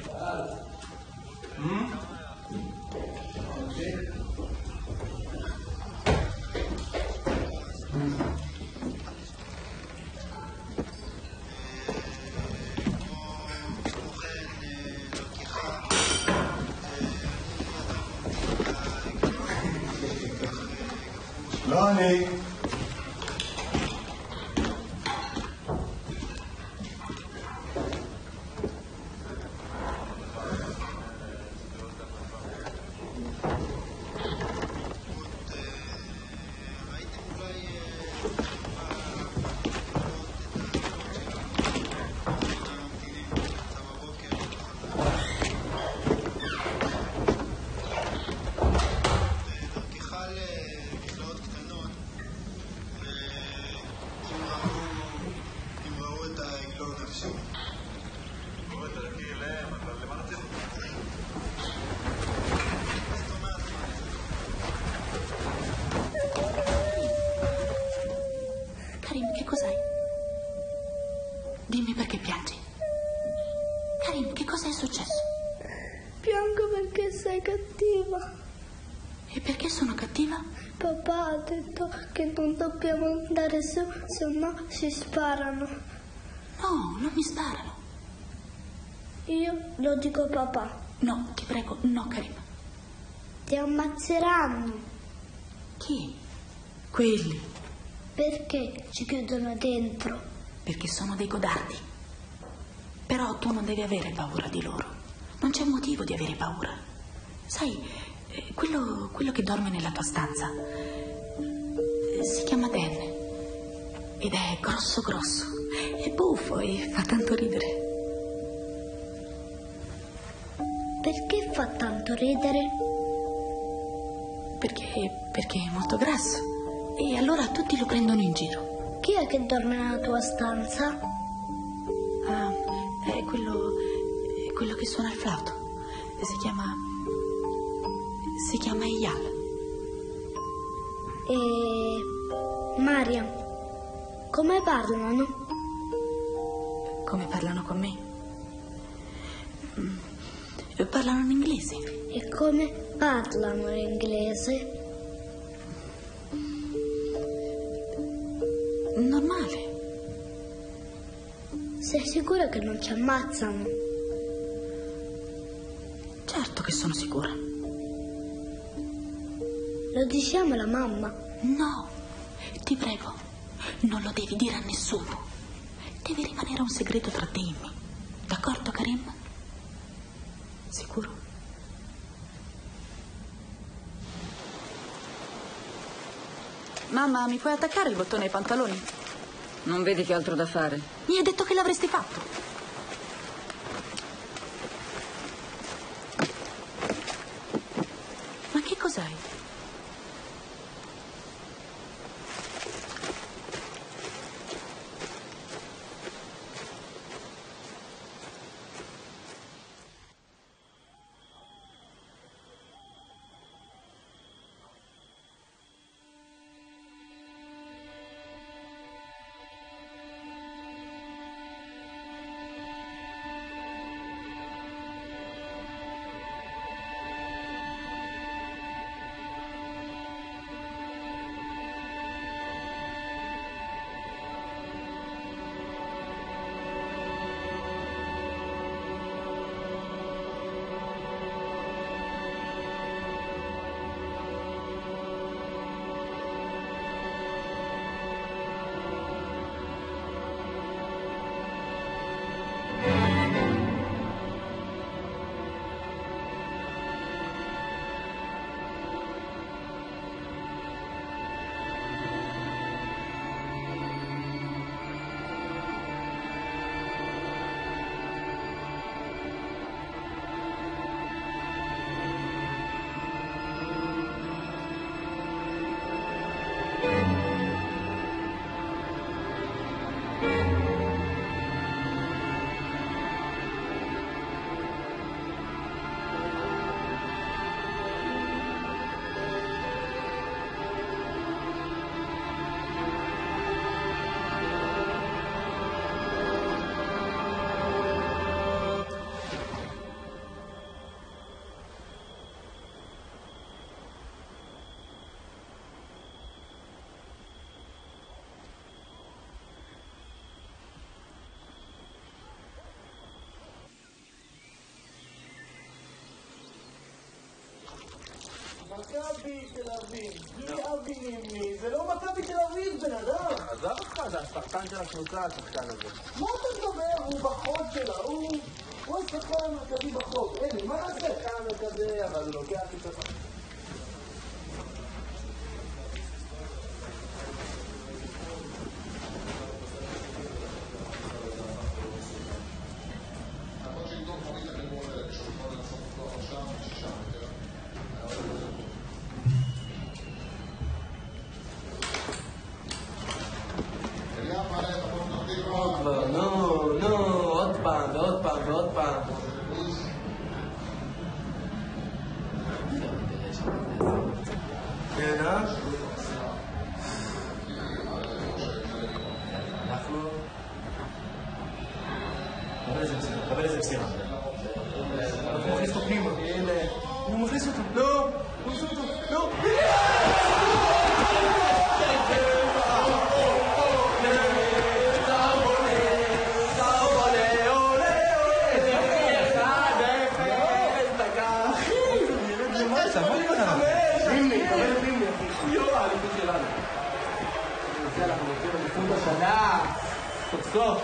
לא אני. Karim, che cos'hai? Dimmi perché piangi. Karim, che cosa è successo? Piango perché sei cattiva. E perché sono cattiva? Papà ha detto che non dobbiamo andare su, se no si sparano. No, non mi sparano. Io lo dico a papà. No, ti prego, no, Karim. Ti ammazzeranno. Chi? Quelli. Perché ci chiudono dentro? Perché sono dei codardi. Però tu non devi avere paura di loro. Non c'è motivo di avere paura. Sai, quello che dorme nella tua stanza si chiama Dan. Ed è grosso grosso. È buffo e fa tanto ridere. Perché fa tanto ridere? Perché è molto grasso. E allora tutti lo prendono in giro. Chi è che dorme nella tua stanza? Ah, è quello che suona il flauto. Si chiama Eyal. E Mariam, come parlano? Come parlano con me? Parlano in inglese. E come parlano in inglese? Normale. Sei sicura che non ci ammazzano? Certo che sono sicura. Lo diciamo alla mamma? No, ti prego, non lo devi dire a nessuno. Deve rimanere un segreto tra te e me. D'accordo, Karim? Sicuro? Mamma, mi puoi attaccare il bottone ai pantaloni? Non vedi che altro da fare? Mi hai detto che l'avresti fatto. Ma che cos'hai? מכבי תל אביב, בלי אבי נימני, זה לא מכבי תל אביב, בן אדם. עזב אותך, זה הספרטן של הקבוצה, השחקן הזה. מה אתה מדבר? הוא בחוד שלה, הוא השחקן המרכזי בחוד. אלי, מה נעשה? השחקן המרכזי, אבל הוא לוקח לי ככה. ועוד פעם. כן, אנחנו... קבל איזה מסירה. הוא מכניס אותו פנימה. הוא מכניס אותו. לא! הוא מכניס אותו. לא! אנחנו מוצאים אליפות השנה, סוף סוף.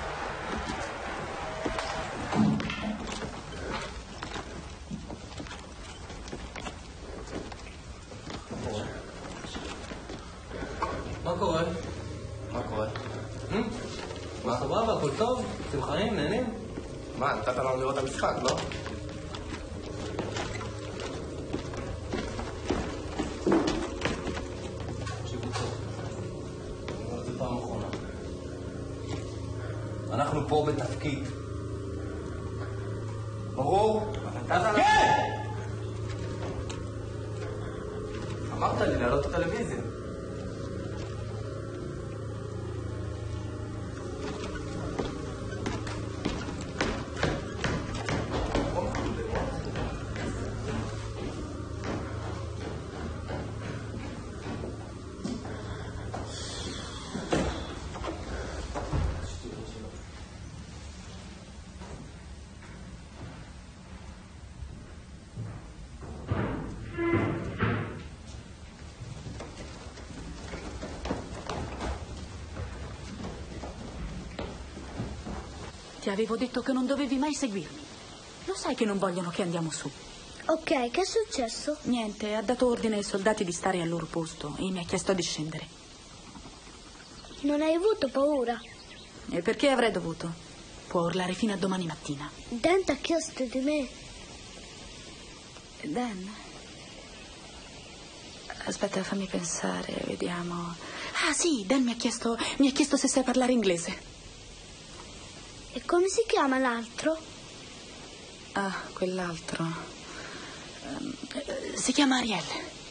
מה קורה? מה קורה? מה סבבה? הכל טוב? אתם חיים? נהנים? מה, נתת לנו לראות את המשחק, לא? אנחנו פה בתפקיד. ברור? כן! אמרת לי להעלות את הטלוויזיה. Ti avevo detto che non dovevi mai seguirmi. Lo sai che non vogliono che andiamo su. Ok, che è successo? Niente, ha dato ordine ai soldati di stare al loro posto e mi ha chiesto di scendere. Non hai avuto paura? E perché avrei dovuto? Può urlare fino a domani mattina. Dan ti ha chiesto di me. Dan? Aspetta, fammi pensare, vediamo. Ah sì, Dan mi ha chiesto se sai parlare inglese. E come si chiama l'altro? Ah, quell'altro. Si chiama Ariel.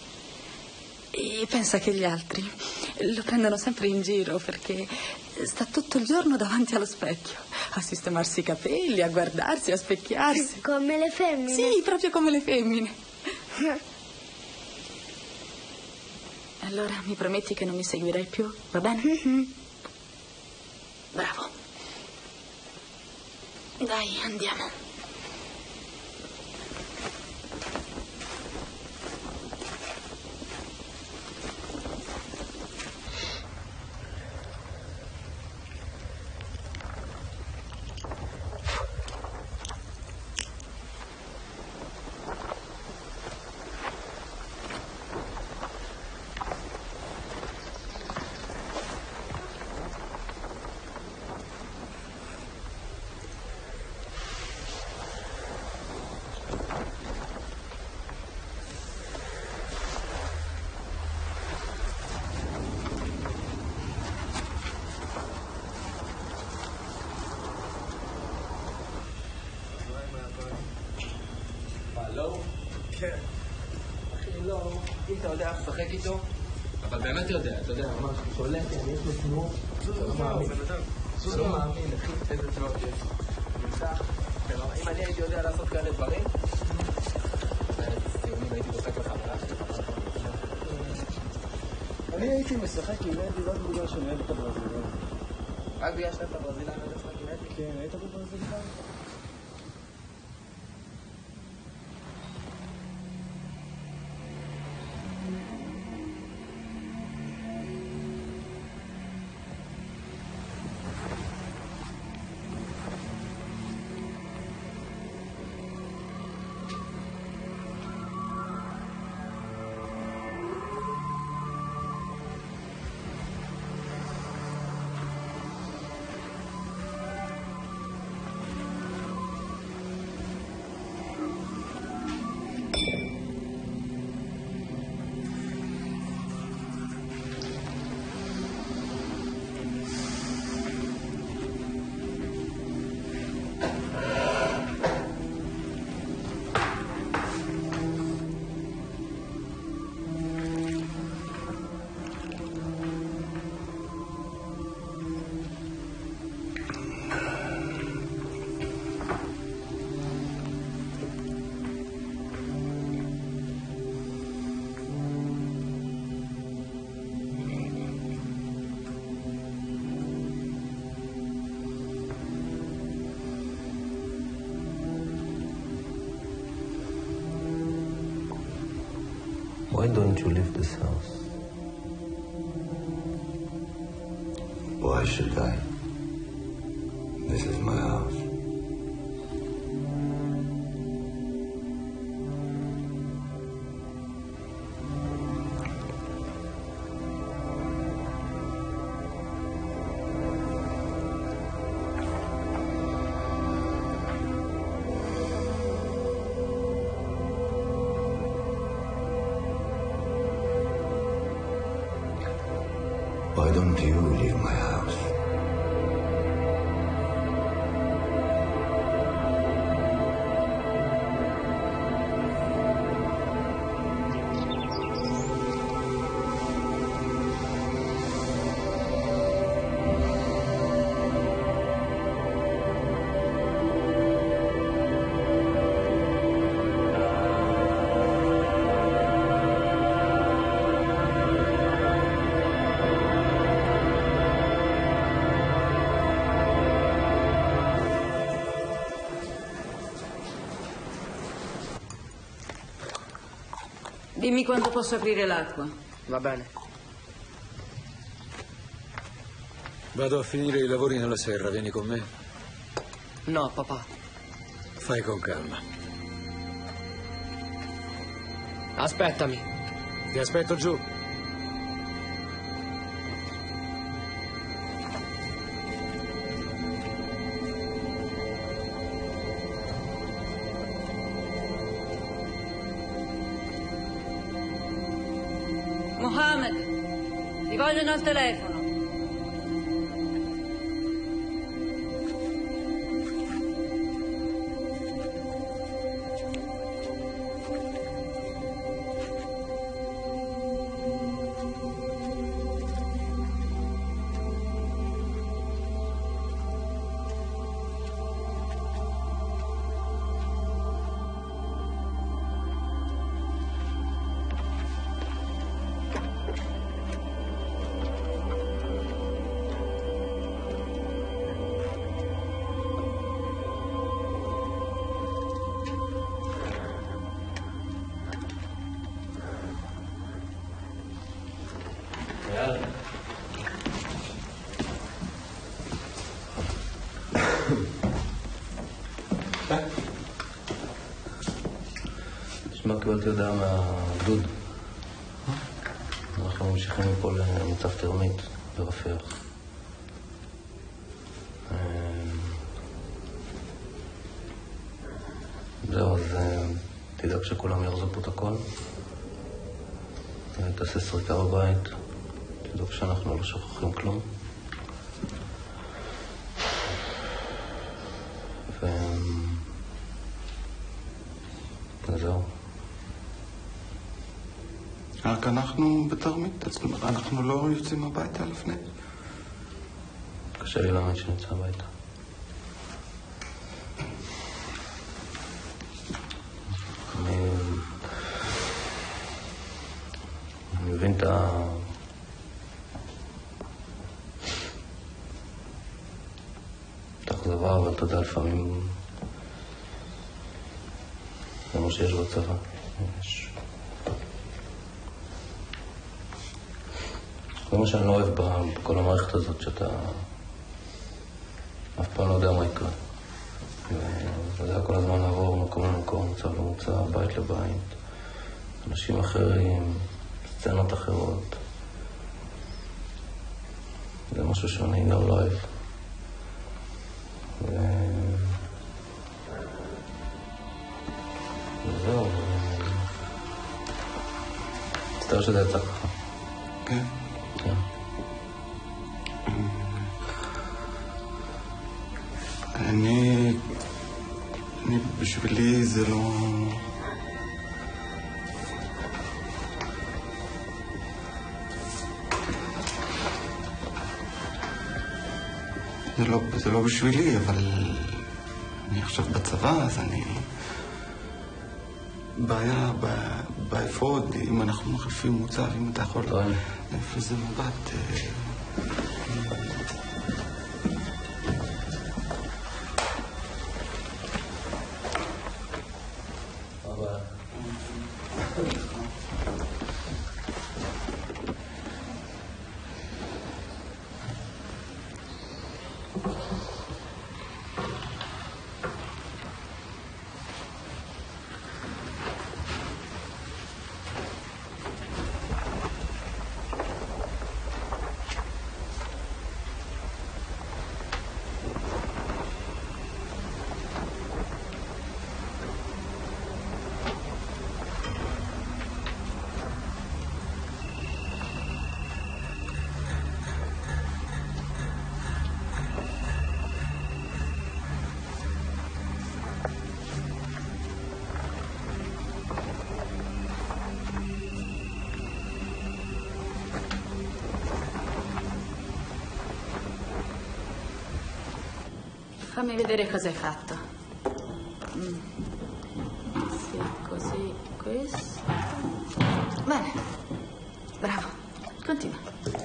E pensa che gli altri lo prendono sempre in giro perché sta tutto il giorno davanti allo specchio a sistemarsi i capelli, a guardarsi, a specchiarsi. Come le femmine? Sì, proprio come le femmine. Allora mi prometti che non mi seguirai più, va bene? Bravo. Dai, andiamo. אם אתה יודע איך לשחק איתו, אבל באמת יודע, אתה יודע, ממש, שולט, יש לו תנועות, זה לא מאמין, אחי, איזה תנועות יש. אם אני הייתי יודע לעשות כאלה דברים, ציונים הייתי דופק לך מלאך. אני הייתי משחק עם אדי רק בגלל שאני אוהב את הברזילאים. רק בגלל שאתה ברזילאים היית משחק עם אדי? כן, היית בברזילאים? Why don't you leave this house? Why should I? This is my house. Why don't you leave my house? Dimmi quando posso aprire l'acqua. Va bene. Vado a finire i lavori nella serra, vieni con me? No, papà. Fai con calma. Aspettami. Ti aspetto giù. Mohammed, ti vogliono al telefono. תשמע, קיבלתי הודעה מהגדוד. אנחנו ממשיכים מפה למצב תרמית ברפיח. זהו, אז תדאג שכולם יחזו פרוטוקול. תעשה סריקה בבית. תדאג שאנחנו לא שוכחים כלום. וזהו. רק אנחנו בתרמית, אנחנו לא יוצאים הביתה לפני. קשה לי להאמין שנצא הביתה. אני מבין את האכזבה, אבל אתה יודע, לפעמים זה מה שיש בצבא. זה מה שאני לא אוהב בכל המערכת הזאת, שאתה אף פעם לא יודע מה יקרה. אתה יודע, כל הזמן לעבור ממקום למקום, מוצב למוצב, בית לבית, אנשים אחרים, סצנות אחרות. זה משהו שאני גם לא אוהב. וזהו. מצטער שזה יצא ככה. כן? כן. אני בשבילי זה לא... זה לא בשבילי, אבל אני עכשיו בצבא, אז אני... בעיה באפוד, אם אנחנו מחליפים מוצב, אם אתה יכול... איפה זה מבט... Fammi vedere cosa hai fatto. Sì, così, questo. Bene. Bravo. Continua.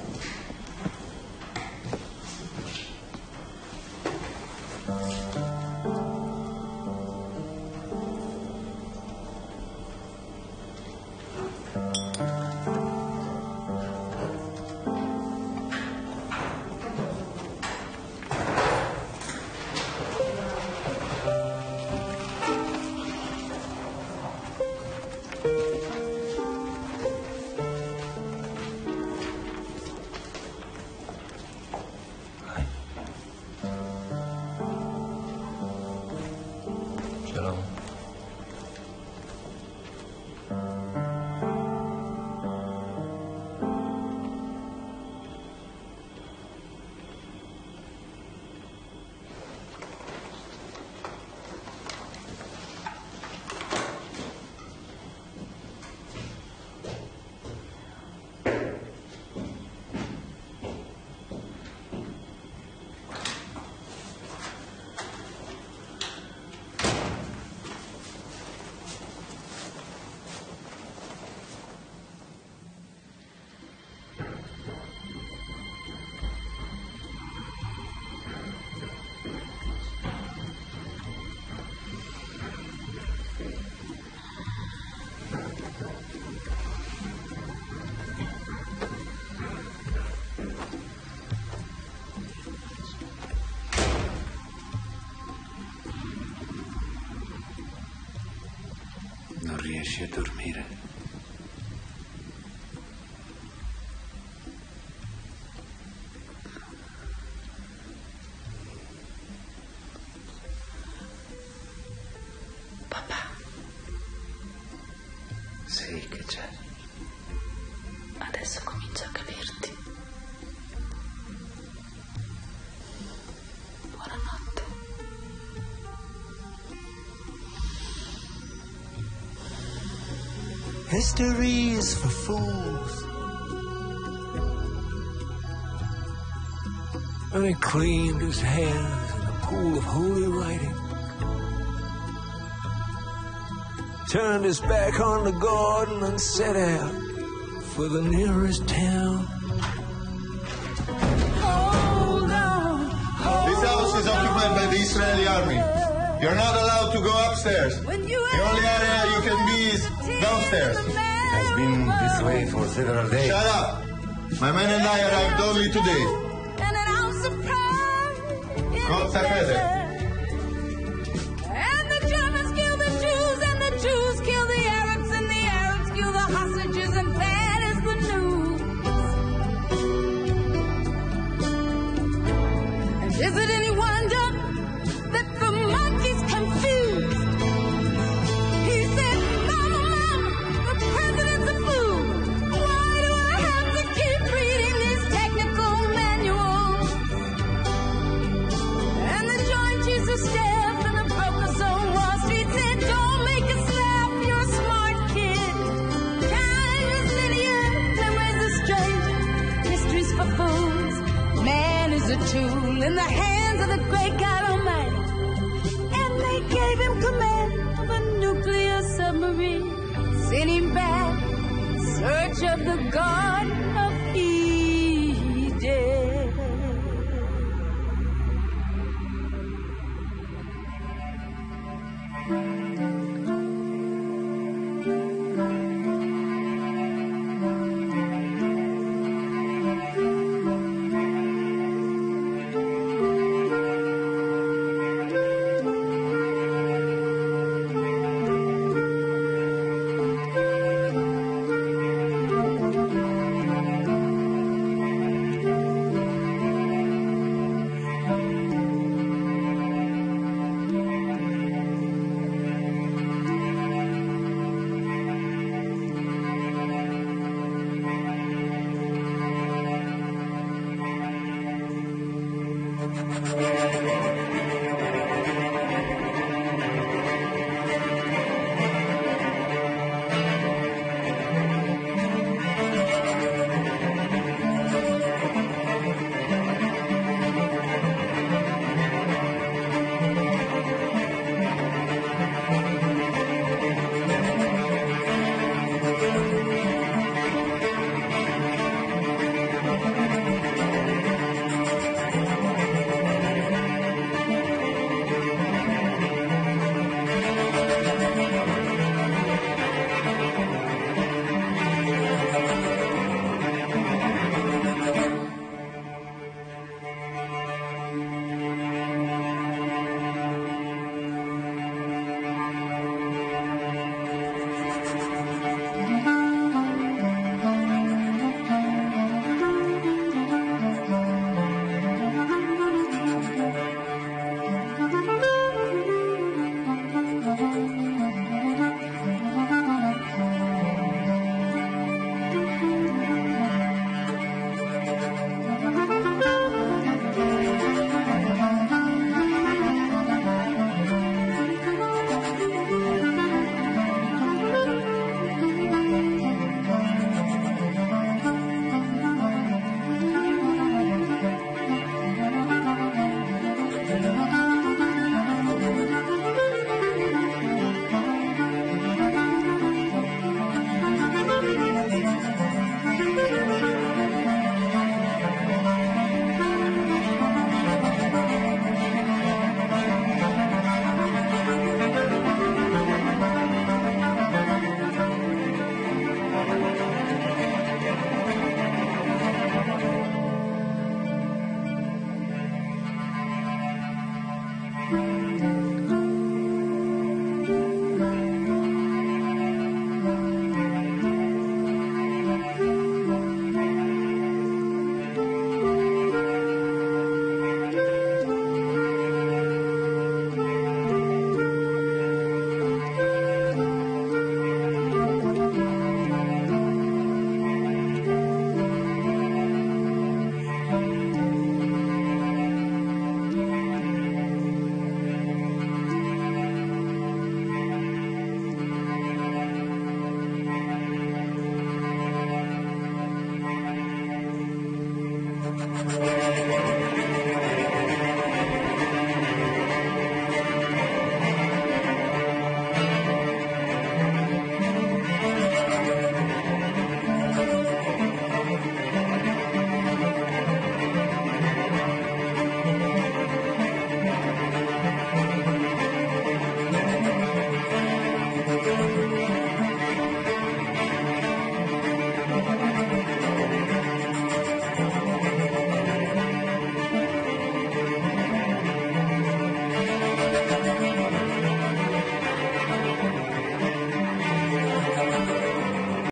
Non riesci a dormire? Papà. Sì, che c'è? Adesso comincio a capirti. Buonanotte. History is for fools. And he cleaned his hands in a pool of holy writing. Turned his back on the garden and set out for the nearest town. Hold on. This house is occupied by the Israeli army. You're not allowed to go upstairs. The only area you can be is downstairs. It has been this way for several days. Shut up! My men and I arrived only today. Go, sapete. And the Germans kill the Jews, and the Jews kill the Arabs, and the Arabs kill the hostages, and that is the news. And is it any wonder that the monkey's confused? He said, Mama, Mama, the president's a fool. Why do I have to keep reading these technical manuals? And the Joint Chiefs of Staff and the brokers on Wall Street said, don't make us laugh, you're a smart kid. Time is linear, memories are strange, history's for fools. Man is a tool in the hands of the great God Almighty. And they gave him command of a nuclear submarine. Sent him back in search of the God